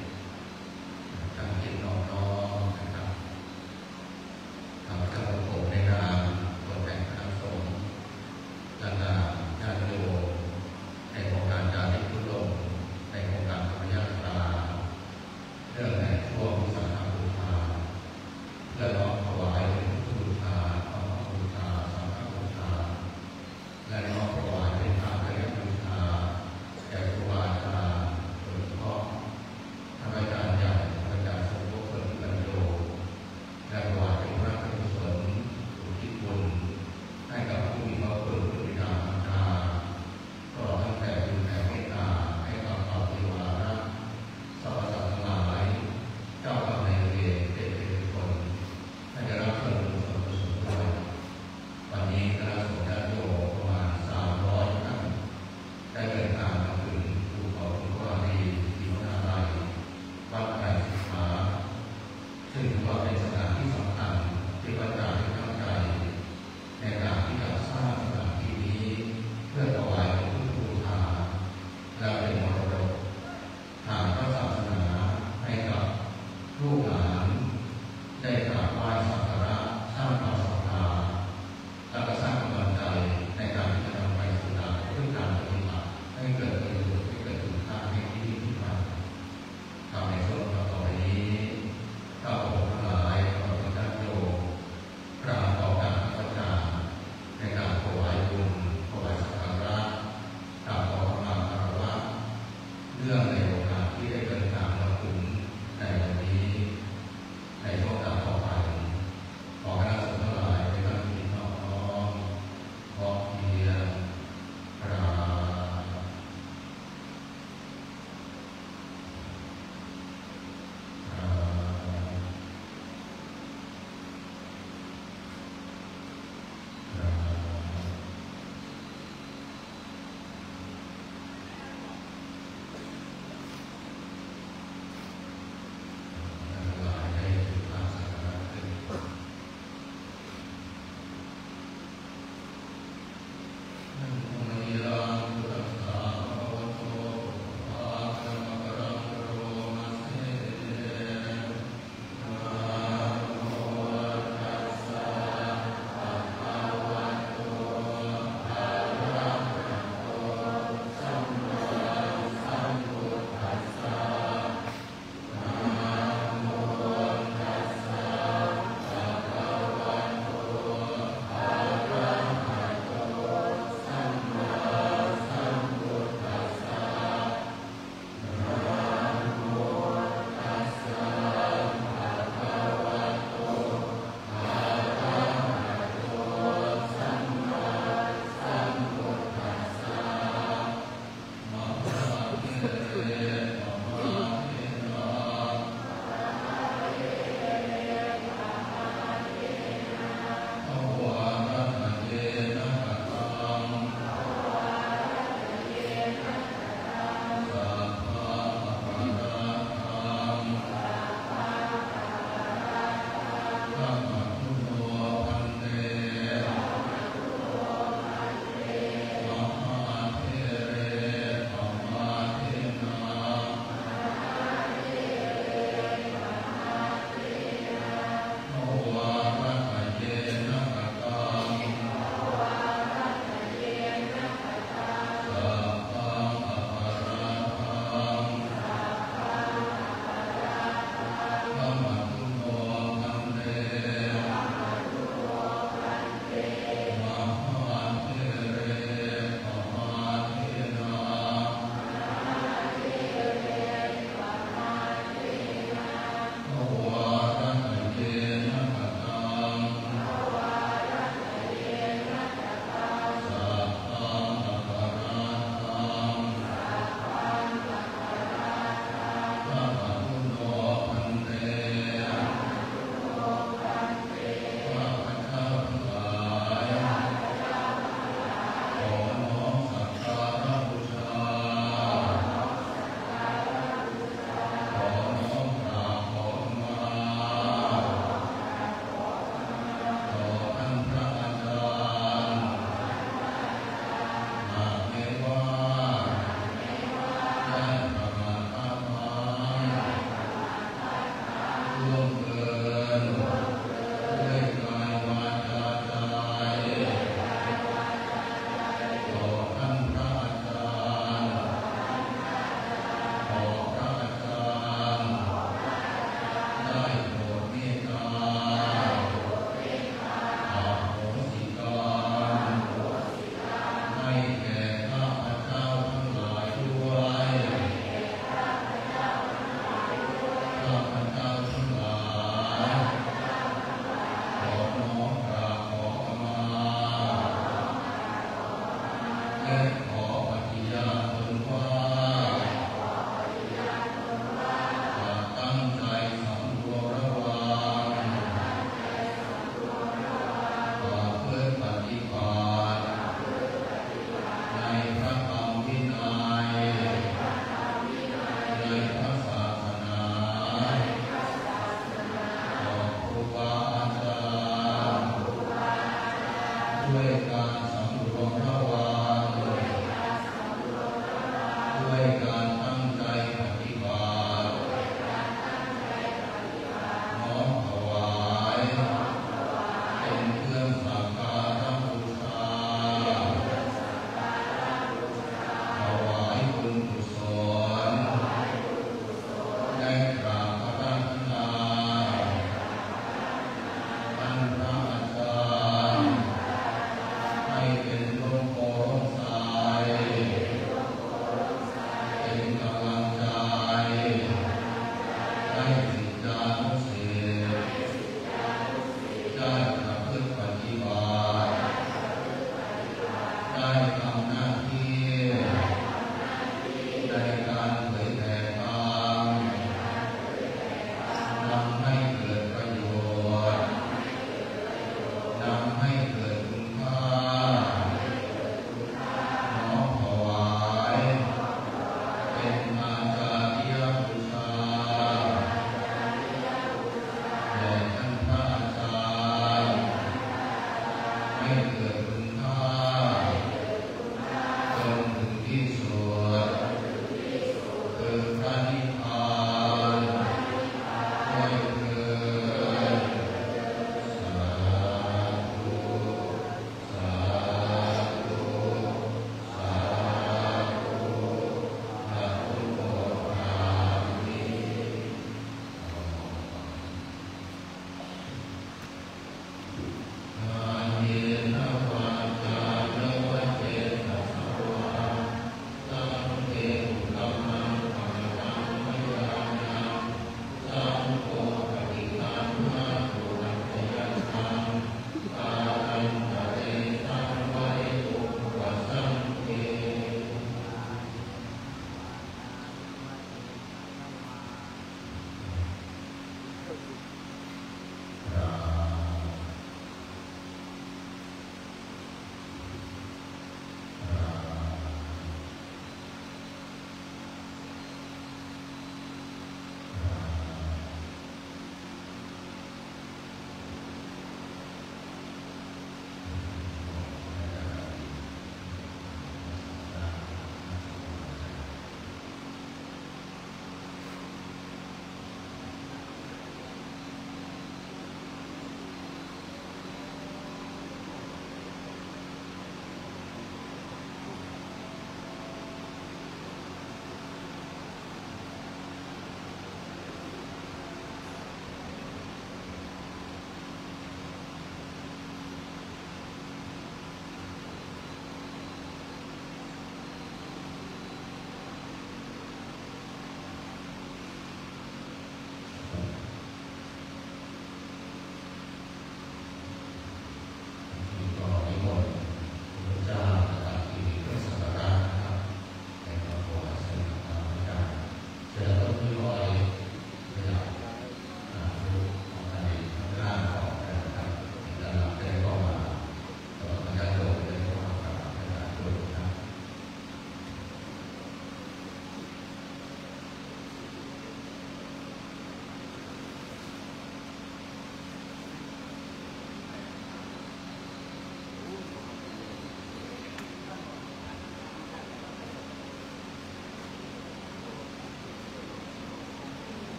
ให้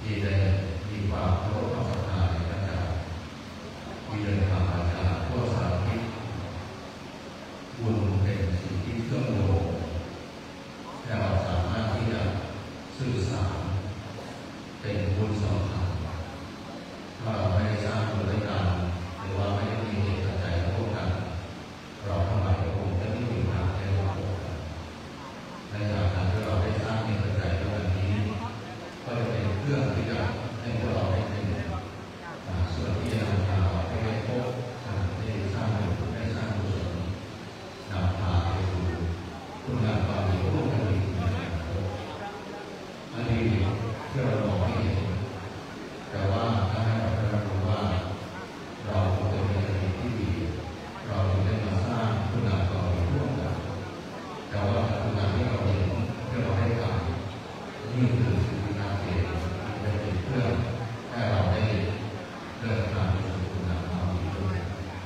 ที่ได้มีความเคารพศรัทธาในพระเจ้าที่เดินทางมาจากทั่วสารทิศบุญเป็นสิ่งที่เชื่อมโยงและเราสามารถที่จะสื่อสารเป็นบุญสำคัญถ้าเราไม่ได้สร้างบุญด้วยกันหรือว่าไม่ได้มีเหตุปัจจัยร่วมกันเราทั้งหลายก็คงจะไม่มีทางได้ร่วมกันในการที่เราได้สร้างเหตุปัจจัยด้วยกันนี้ก็จะเป็นเครื่องที่จะให้พวกเราได้เป็นส่วนที่จะนำพาเราไปพบได้สร้างบุญได้สร้างกุศลนำพาไปสู่คุณงามความดีร่วมกันอีกในอนาคตอันนี้ที่เรามองไม่เห็นแต่ว่าถ้าให้เราได้รู้ว่าเราเป็นในทางที่ดีเราจะได้มาสร้างคุณงามความดีร่วมกันแต่ว่าคุณงามที่เราเห็นที่เราได้ทำนี่คือสิ่งที่น่าเสียดายที่เป็นเพื่อให้เราได้เดินทางไปสู่คุณงามความดีด้วย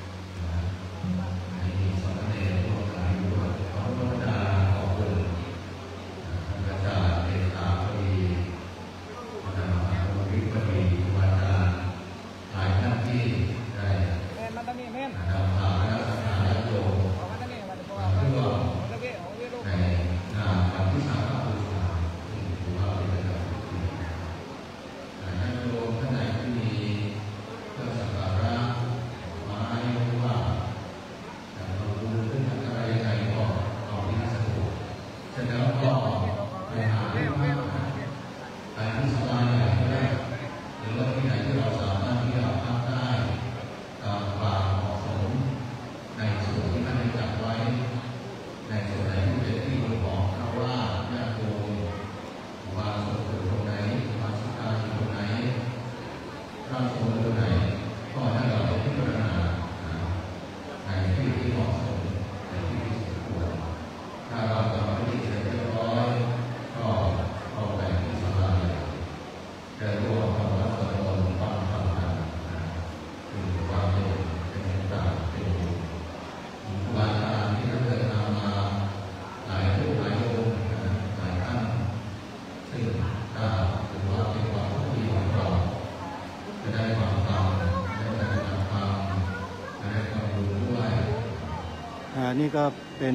ให้มีสมณเณรร่วมกันด้วยขอพระบิดาขอบคุณท่านอาจารย์เอกาพอดีท่านมหาวิทยาลัยครูอาจารย์หลายท่านที่ได้นำพาคณะสังฆญาติโยมมาร่วมในงานวันวิสาขบูชาซึ่งถือว่าเป็นเรื่องที่ดีญาติโยมท่านไหนที่มีเครื่องสักการะไม้หรือว่าเราดูเรื่องอะไรยังไงก็เอาที่สะดวกเสร็จแล้วก็ไปหาที่พักไปที่สบายใหญ่ก็ได้หรือว่าที่ไหนที่เราสามารถที่จะพักได้ตามความเหมาะสมในส่วนที่ท่านได้จัดไว้ในส่วนไหนที่เป็นที่ของพระว่าญาติโยมวางส่วนตรงไหนวางสิกาอยู่ตรงไหนร่างทรงตรงไหนก็ให้เราได้พิจารณาในที่ที่เหมาะสมในที่ที่สมควรถ้าเราทำพิธีเสร็จเรียบร้อยก็เอาไปที่ศาลาใหญ่แต่รวมธรรมะสวดมนต์ฟังธรรมกันคือความเป็นเป็นต่างเป็นบุญครูบาอาจารย์ที่ท่านเดินทางมาหลายรูปหลายองค์หลายท่านซึ่งถ้าถือว่าเป็นความโชคดีของเราจะได้ความธรรมได้ปฏิบัติธรรมได้ความรู้ด้วยอ่านี่ก็เป็น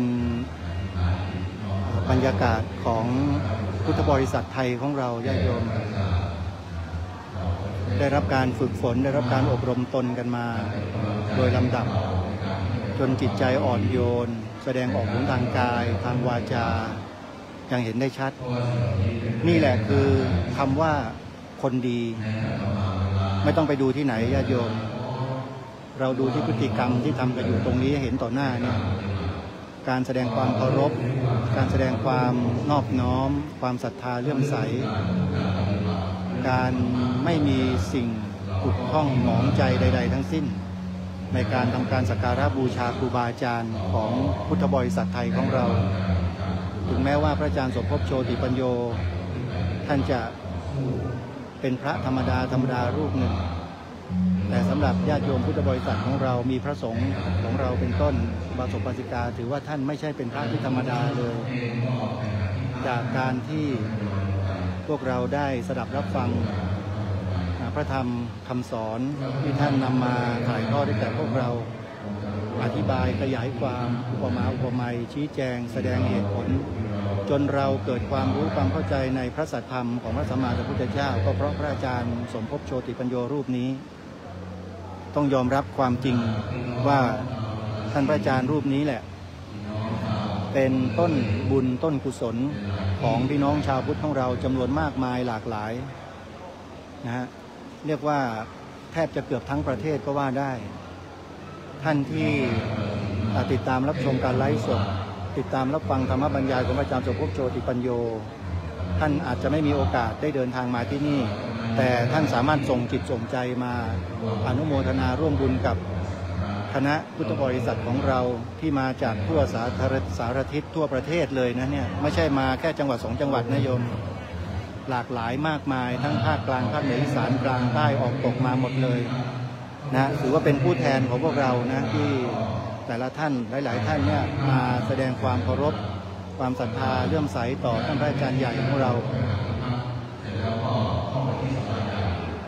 บรรยากาศของพุทธบริษัทไทยของเราญาติโยมได้รับการฝึกฝนได้รับการอบรมตนกันมาโดยลำดับจนจิตใจอ่อนโยนแสดงออกถึงทางกายทางวาจาอย่างเห็นได้ชัดนี่แหละคือคำว่าคนดีไม่ต้องไปดูที่ไหนญาติโยมเราดูที่พฤติกรรมที่ทำกันอยู่ตรงนี้เห็นต่อหน้าเนี่ยการแสดงความเคารพการแสดงความนอบน้อมความศรัทธาเลื่อมใสการไม่มีสิ่งขุดข้องหมองใจใดๆทั้งสิ้นในการทำการสักการะบูชาครูบาอาจารย์ของพุทธบริษัทไทยของเราถึงแม้ว่าพระอาจารย์สมภพโชติปัญโยท่านจะเป็นพระธรรมดาธรรมดารูปหนึ่งแต่สำหรับญาติโยมพุทธบริษัทของเรามีพระสงฆ์ของเราเป็นต้นบาสกบาสิกาถือว่าท่านไม่ใช่เป็นพระที่ธรรมดาเลยจากการที่พวกเราได้สดับรับฟังพระธรรมคำสอนที่ท่านนำมาถ่ายทอดให้แก่พวกเราอธิบายขยายความอุปมาอุปไมยชี้แจงแสดงเหตุผลจนเราเกิดความรู้ความเข้าใจในพระสัทธรรมของพระสัมมาสัมพุทธเจ้าก็เพราะพระอาจารย์สมภพโชติปัญโยรูปนี้ต้องยอมรับความจริงว่าท่านพระอาจารย์รูปนี้แหละเป็นต้นบุญต้นกุศลของพี่น้องชาวพุทธของเราจำนวนมากมายหลากหลายนะฮะเรียกว่าแทบจะเกือบทั้งประเทศก็ว่าได้ท่านที่ติดตามรับชมการไลฟ์สดติดตามรับฟังธรรมบรรยายของอาจารย์สมภพโชติปัญโยท่านอาจจะไม่มีโอกาสได้เดินทางมาที่นี่แต่ท่านสามารถส่งจิตส่งใจมาอนุโมทนาร่วมบุญกับคณะพุทธบริษัทของเราที่มาจากทั่วสารทิศทั่วประเทศเลยนะเนี่ยไม่ใช่มาแค่จังหวัดสองจังหวัดนะโยมหลากหลายมากมายทั้งภาคกลางภาคเหนืออีสานกลางใต้ออกตกมาหมดเลยนะถือว่าเป็นผู้แทนของพวกเรานะที่แต่ละท่านหลายๆท่านเนี่ยมาแสดงความเคารพความศรัทธาเลื่อมใสต่อท่านพระอาจารย์ใหญ่ของเราเสร็จแล้วก็เข้าไปที่สบาย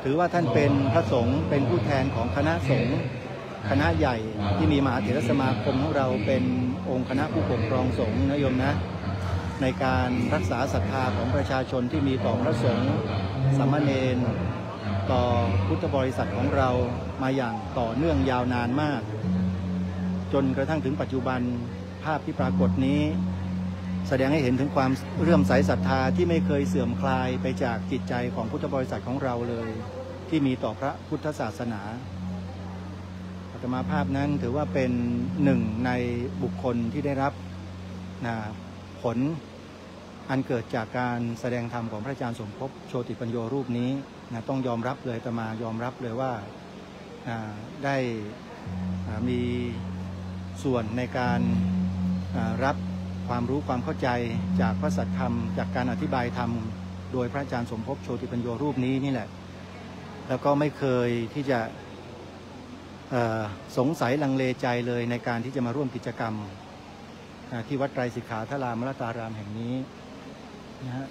ถือว่าท่านเป็นพระสงฆ์เป็นผู้แทนของคณะสงฆ์คณะใหญ่ที่มีมหาเถรสมาคมของเราเป็นองค์คณะผู้ปกครองสงฆ์นะโยมนะในการรักษาศรัทธาของประชาชนที่มีต่อพระสงฆ์สามเณรต่อพุทธบริษัทของเรามาอย่างต่อเนื่องยาวนานมากจนกระทั่งถึงปัจจุบันภาพที่ปรากฏนี้แสดงให้เห็นถึงความเลื่อมใสศรัทธาที่ไม่เคยเสื่อมคลายไปจากจิตใจของพุทธบริษัทของเราเลยที่มีต่อพระพุทธศาสนาอาตมาภาพนั้นถือว่าเป็นหนึ่งในบุคคลที่ได้รับนะผลอันเกิดจากการแสดงธรรมของพระอาจารย์สมภพโชติปัญโยรูปนี้นะต้องยอมรับเลยอาตมายอมรับเลยว่าได้มีส่วนในการรับความรู้ความเข้าใจจากพระสัทธรรมจากการอธิบายธรรมโดยพระอาจารย์สมภพโชติปัญโยรูปนี้นี่แหละแล้วก็ไม่เคยที่จะสงสัยลังเลใจเลยในการที่จะมาร่วมกิจกรรมที่วัดไตรสิกขาทรามรตารามแห่งนี้นะฮะ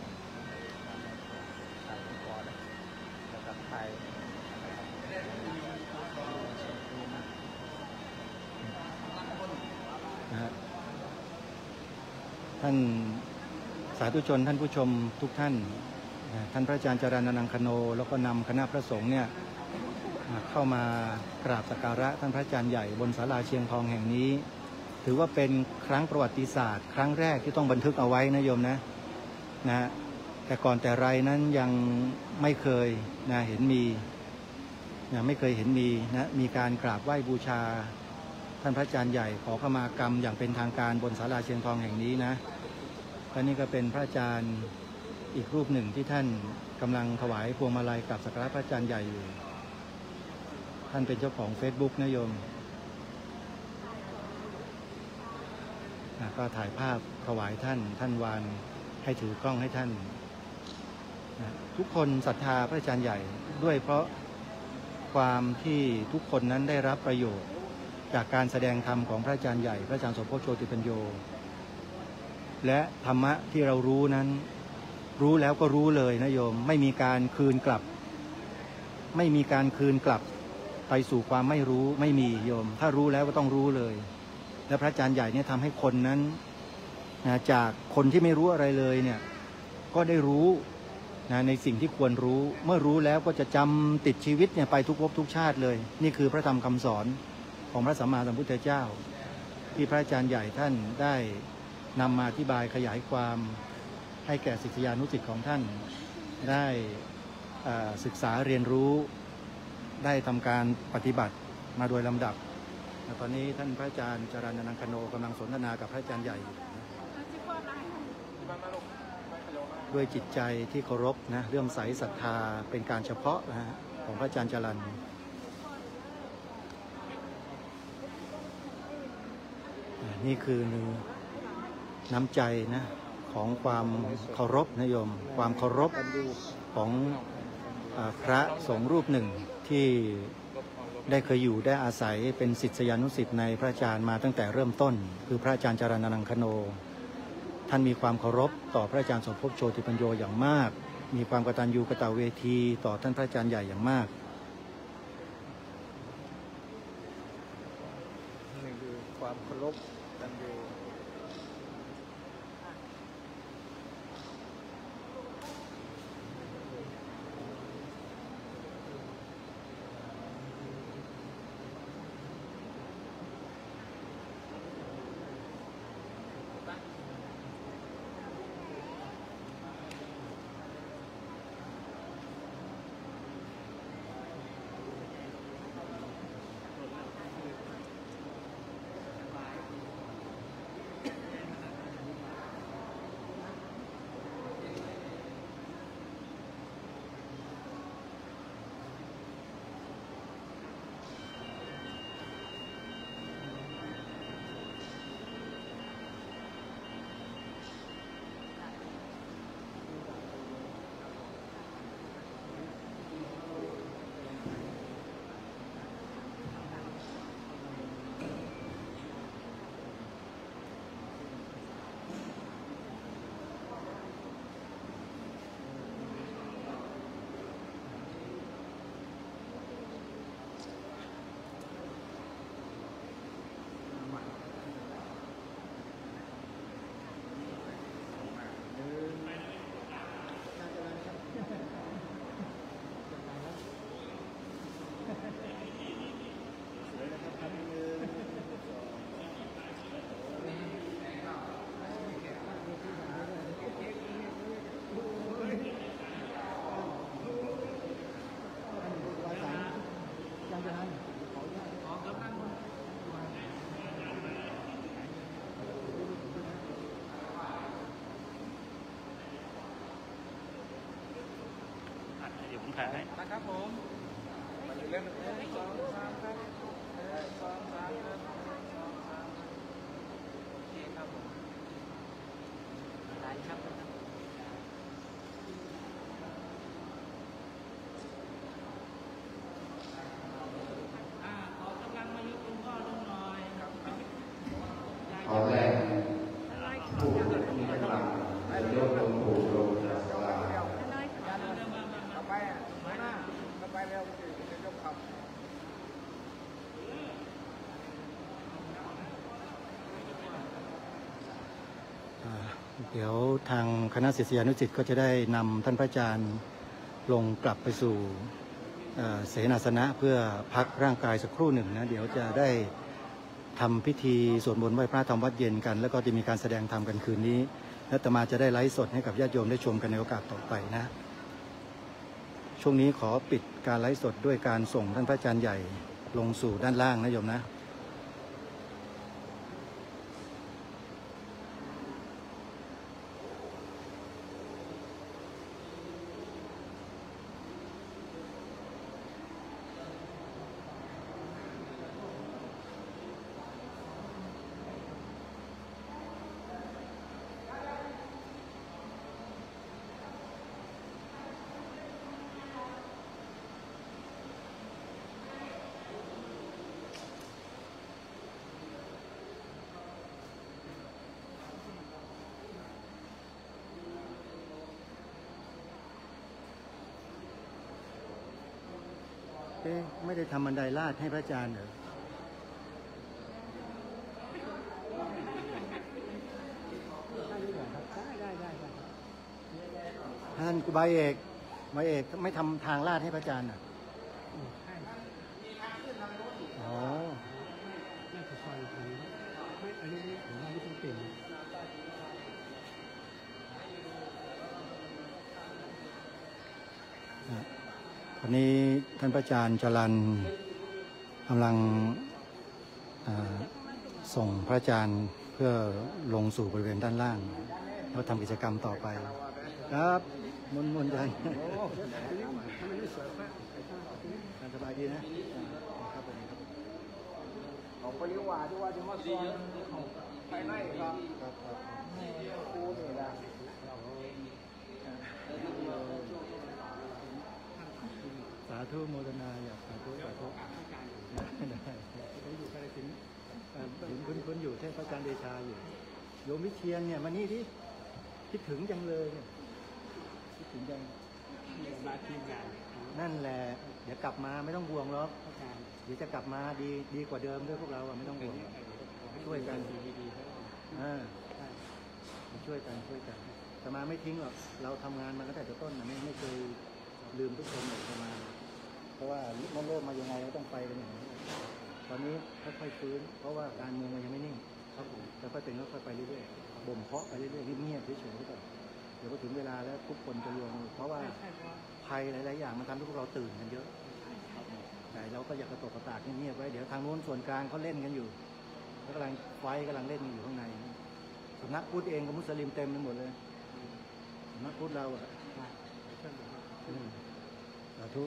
ท่านสาธุชนท่านผู้ชมทุกท่านท่านพระอาจารย์จรัญอนังคโนแล้วก็นำคณะพระสงฆ์เนี่ยเข้ามากราบสักการะท่านพระอาจารย์ใหญ่บนศาลาเชียงทองแห่งนี้ถือว่าเป็นครั้งประวัติศาสตร์ครั้งแรกที่ต้องบันทึกเอาไว้นะโยมนะนะแต่ก่อนแต่ไรนั้นยังไม่เคยนะเห็นมีนะไม่เคยเห็นมีนะมีการกราบไหว้บูชาท่านพระอาจารย์ใหญ่ขอขมากรรมอย่างเป็นทางการบนศาลาเชียงทองแห่งนี้นะและนี่ก็เป็นพระอาจารย์อีกรูปหนึ่งที่ท่านกำลังถวายพวงมาลัยกับสักการะพระอาจารย์ใหญ่อยู่ท่านเป็นเจ้าของ Facebook นะโยมก็ถ่ายภาพถวายท่านท่านวานให้ถือกล้องให้ท่านนะทุกคนศรัทธาพระอาจารย์ใหญ่ด้วยเพราะความที่ทุกคนนั้นได้รับประโยชน์จากการแสดงธรรมของพระอาจารย์ใหญ่พระอาจารย์สมภพโชติปัญโยและธรรมะที่เรารู้นั้นรู้แล้วก็รู้เลยนะโยมไม่มีการคืนกลับไม่มีการคืนกลับไปสู่ความไม่รู้ไม่มีโยมถ้ารู้แล้วก็ต้องรู้เลยและพระอาจารย์ใหญ่เนี่ยทำให้คนนั้นนะจากคนที่ไม่รู้อะไรเลยเนี่ยก็ได้รู้นะในสิ่งที่ควรรู้เมื่อรู้แล้วก็จะจำติดชีวิตเนี่ยไปทุกภพทุกชาติเลยนี่คือพระธรรมคำสอนของพระสัมมาสัมพุทธเจ้าที่พระอาจารย์ใหญ่ท่านได้นำมาอธิบายขยายความให้แก่ศิษยานุศิษย์ของท่านได้ศึกษาเรียนรู้ได้ทำการปฏิบัติมาโดยลำดับตอนนี้ท่านพระอาจารย์จรัญอนังคโนกำลังสนทนากับพระอาจารย์ใหญ่ด้วยจิตใจที่เคารพนะเรื่องใสศรัทธาเป็นการเฉพาะนะฮะของพระอาจารย์จรัญนี่คือน้ำใจนะของความเคารพนะโยมความเคารพของพระสงฆ์รูปหนึ่งที่ได้เคยอยู่ได้อาศัยเป็นศิษยานุศิษย์ในพระอาจารย์มาตั้งแต่เริ่มต้นคือพระอาจารย์จรัญอนังคโนท่านมีความเคารพต่อพระอาจารย์สมภพโชติปัญโยอย่างมากมีความกตัญญูกตเวทีต่อท่านพระอาจารย์ใหญ่อย่างมากนี่คือความเคารพกันอยู่เดี๋ยวผมถ่ายให้นะครับผมมาอยู่เล่นหนึ่งสองสามครับหนึ่งสองสามครับหนึ่งสองสามครับโอเคครับผมได้ครับอ่าขอกำลังมายกคุณพ่อลงหน่อยครับเอาแรกผู้มีกำลังยกองค์ปู่ลงจากศาลาต่อไปอ่ะมาหน้าต่อไปเร็วจะยกขับอ่าเดี๋ยวทางคณะศิษยานุศิษย์ก็จะได้นำท่านพระอาจารย์ลงกลับไปสู่เอ่อเสนาสนะเพื่อพักร่างกายสักครู่หนึ่งนะเดี๋ยวจะได้ทำพิธีสวดมนต์ไหว้พระทำวัดเย็นกัน แล้วก็จะมีการแสดงธรรมกันคืนนี้และอาตมาจะได้ไลฟ์สดให้กับญาติโยมได้ชมกันในโอกาสต่อไปนะช่วงนี้ขอปิดการไลฟ์สดด้วยการส่งท่านพระอาจารย์ใหญ่ลงสู่ด้านล่างนะโยมนะเอ๊ะไม่ได้ทำบันไดลาดให้พระอาจารย์เหรอท่านใบเอกใบเอกไม่ทำทางลาดให้พระอาจารย์อ่ะอ๋อน่าจะซอยทางไม่อันนี้ผมว่าไม่ต้องเปลี่ยนวันนี้ท่านพระอาจารย์จรัญกำลังส่งพระอาจารย์เพื่อลงสู่บริเวณด้านล่างแล้วทำกิจกรรมต่อไปครับมุนมุนจันสบายดีนะครับผมของปริวาที่ว่าจะมาสอนภายในครับครูนี่แหละสาธุโมทนาอยากสาธุสาธุได้ได้อยู่ใกล้ถึงคุณคุณอยู่ใช่พระอาจารย์เดชาอยู่โยมวิเชียนเนี่ยมานี่ที่คิดถึงจังเลยเนี่ยคิดถึงจังมาทีมงานนั่นแหละเดี๋ยวกลับมาไม่ต้องห่วงหรอกเดี๋ยวจะกลับมาดีดีกว่าเดิมด้วยพวกเราอะไม่ต้องห่วงช่วยกันอ่าช่วยกันช่วยกันแต่มาไม่ทิ้งหรอกเราทำงานมาตั้งแต่ต้นนะไม่ไม่เคยลืมทุกคนเลยประมาณเพราะว่ามันโลกมายังไงก็ต้องไปกันอย่างนี้ตอนนี้ค่อยๆฟื้นเพราะว่าการเมืองมันยังไม่นิ่งครับผมแต่ค่อยเป็นค่อยๆไปเรื่อยๆบ่มเพาะไปเรื่อยๆเงียบๆเฉยๆก่อนเดี๋ยวพอถึงเวลาแล้วทุกคนจะรวมเพราะว่าภัยหลายๆอย่างมันทำให้พวกเราตื่นกันเยอะแต่เราก็อยากกระตกกระตากเงียบๆไว้เดี๋ยวทางโน้นส่วนกลางเขาเล่นกันอยู่แล้วกำลังไฟกำลังเล่นกันอยู่ข้างในสำนักพุทธเองกับมุสลิมเต็มไปหมดเลยสำนักพุทธเราอะสาธุ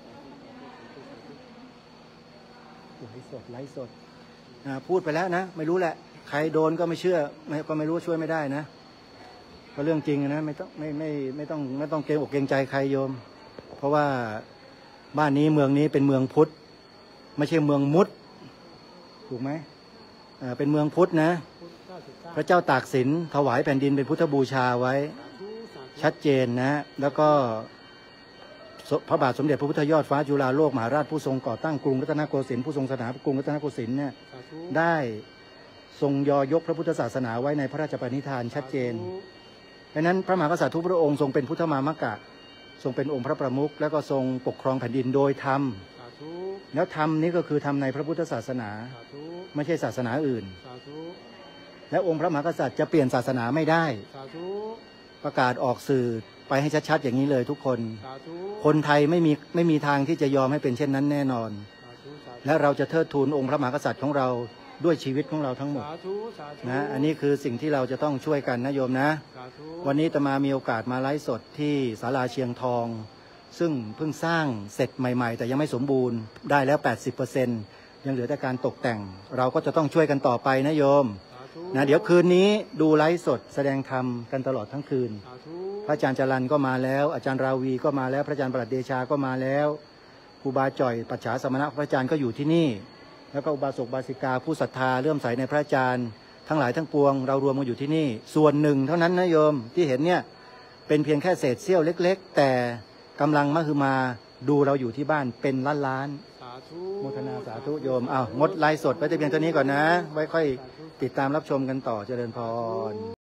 ไลฟ์สดไลฟ์สดพูดไปแล้วนะไม่รู้แหละใครโดนก็ไม่เชื่อไม่ก็ไม่รู้ช่วยไม่ได้นะก็เรื่องจริงนะไม่ต้องไม่ไม่ไม่ต้องไม่ต้องเกรงอกเกรงใจใครโยมเพราะว่าบ้านนี้เมืองนี้เป็นเมืองพุทธไม่ใช่เมืองมุสถูกไหมเป็นเมืองพุทธนะพระเจ้าตากสินถวายแผ่นดินเป็นพุทธบูชาไว้ชัดเจนนะแล้วก็พระบาทสมเด็จพระพุทธยอดฟ้าจุฬาโลกมหาราชผู้ทรงก่อตั้งกรุงรัตนโกสินทร์ผู้ทรงสถาปนากรุงรัตนโกสินทร์เนี่ยได้ทรงยอยกพระพุทธศาสนาไว้ในพระราชปณิธานชัดเจนดังนั้นพระมหากษัตริย์ทุกพระองค์ทรงเป็นพุทธมามกะทรงเป็นองค์พระประมุขแล้วก็ทรงปกครองแผ่นดินโดยธรรมแล้วธรรมนี้ก็คือธรรมในพระพุทธศาสนาไม่ใช่ศาสนาอื่นและองค์พระมหากษัตริย์จะเปลี่ยนศาสนาไม่ได้ประกาศออกสื่อไปให้ชัดๆอย่างนี้เลยทุกคนคนไทยไม่มีไม่มีทางที่จะยอมให้เป็นเช่นนั้นแน่นอนและเราจะเทิดทูนองค์พระมหากษัตริย์ของเราด้วยชีวิตของเราทั้งหมดสาธุสาธุนะอันนี้คือสิ่งที่เราจะต้องช่วยกันนะโยมนะสาธุวันนี้อาตมามีโอกาสมาไลฟ์สดที่ศาลาเชียงทอง ซึ่งเพิ่งสร้างเสร็จใหม่ๆ แต่ยังไม่สมบูรณ์ได้แล้ว แปดสิบเปอร์เซ็นต์ ยังเหลือแต่การตกแต่ง เราก็จะต้องช่วยกันต่อไปนะโยมสาธุนะเดี๋ยวคืนนี้ดูไลฟ์สดแสดงธรรมกันตลอดทั้งคืนสาธุพระอาจารย์จรัญก็มาแล้ว อาจารย์ราวีก็มาแล้ว พระอาจารย์ประหลัดเดชาก็มาแล้วครูบาจ่อยปัจฉาสมณะพระอาจารย์ก็อยู่ที่นี่ แล้วก็อุบาสกบาสิกาผู้ศรัทธาเลื่อมใสในพระอาจารย์ทั้งหลายทั้งปวงเรารวมกันอยู่ที่นี่ ส่วนหนึ่งเท่านั้นนะโยมที่เห็นเนี่ยเป็นเพียงแค่เศษเสี้ยวเล็กๆ แต่กำลังมหึมาดูเราอยู่ที่บ้านเป็นล้านๆสาธุโมทนาสาธุโยมอ้าวงดไลฟ์สดไว้แต่เพียงเท่านี้ก่อนนะ ไว้ค่อยติดตามรับชมกันต่อเจริญพร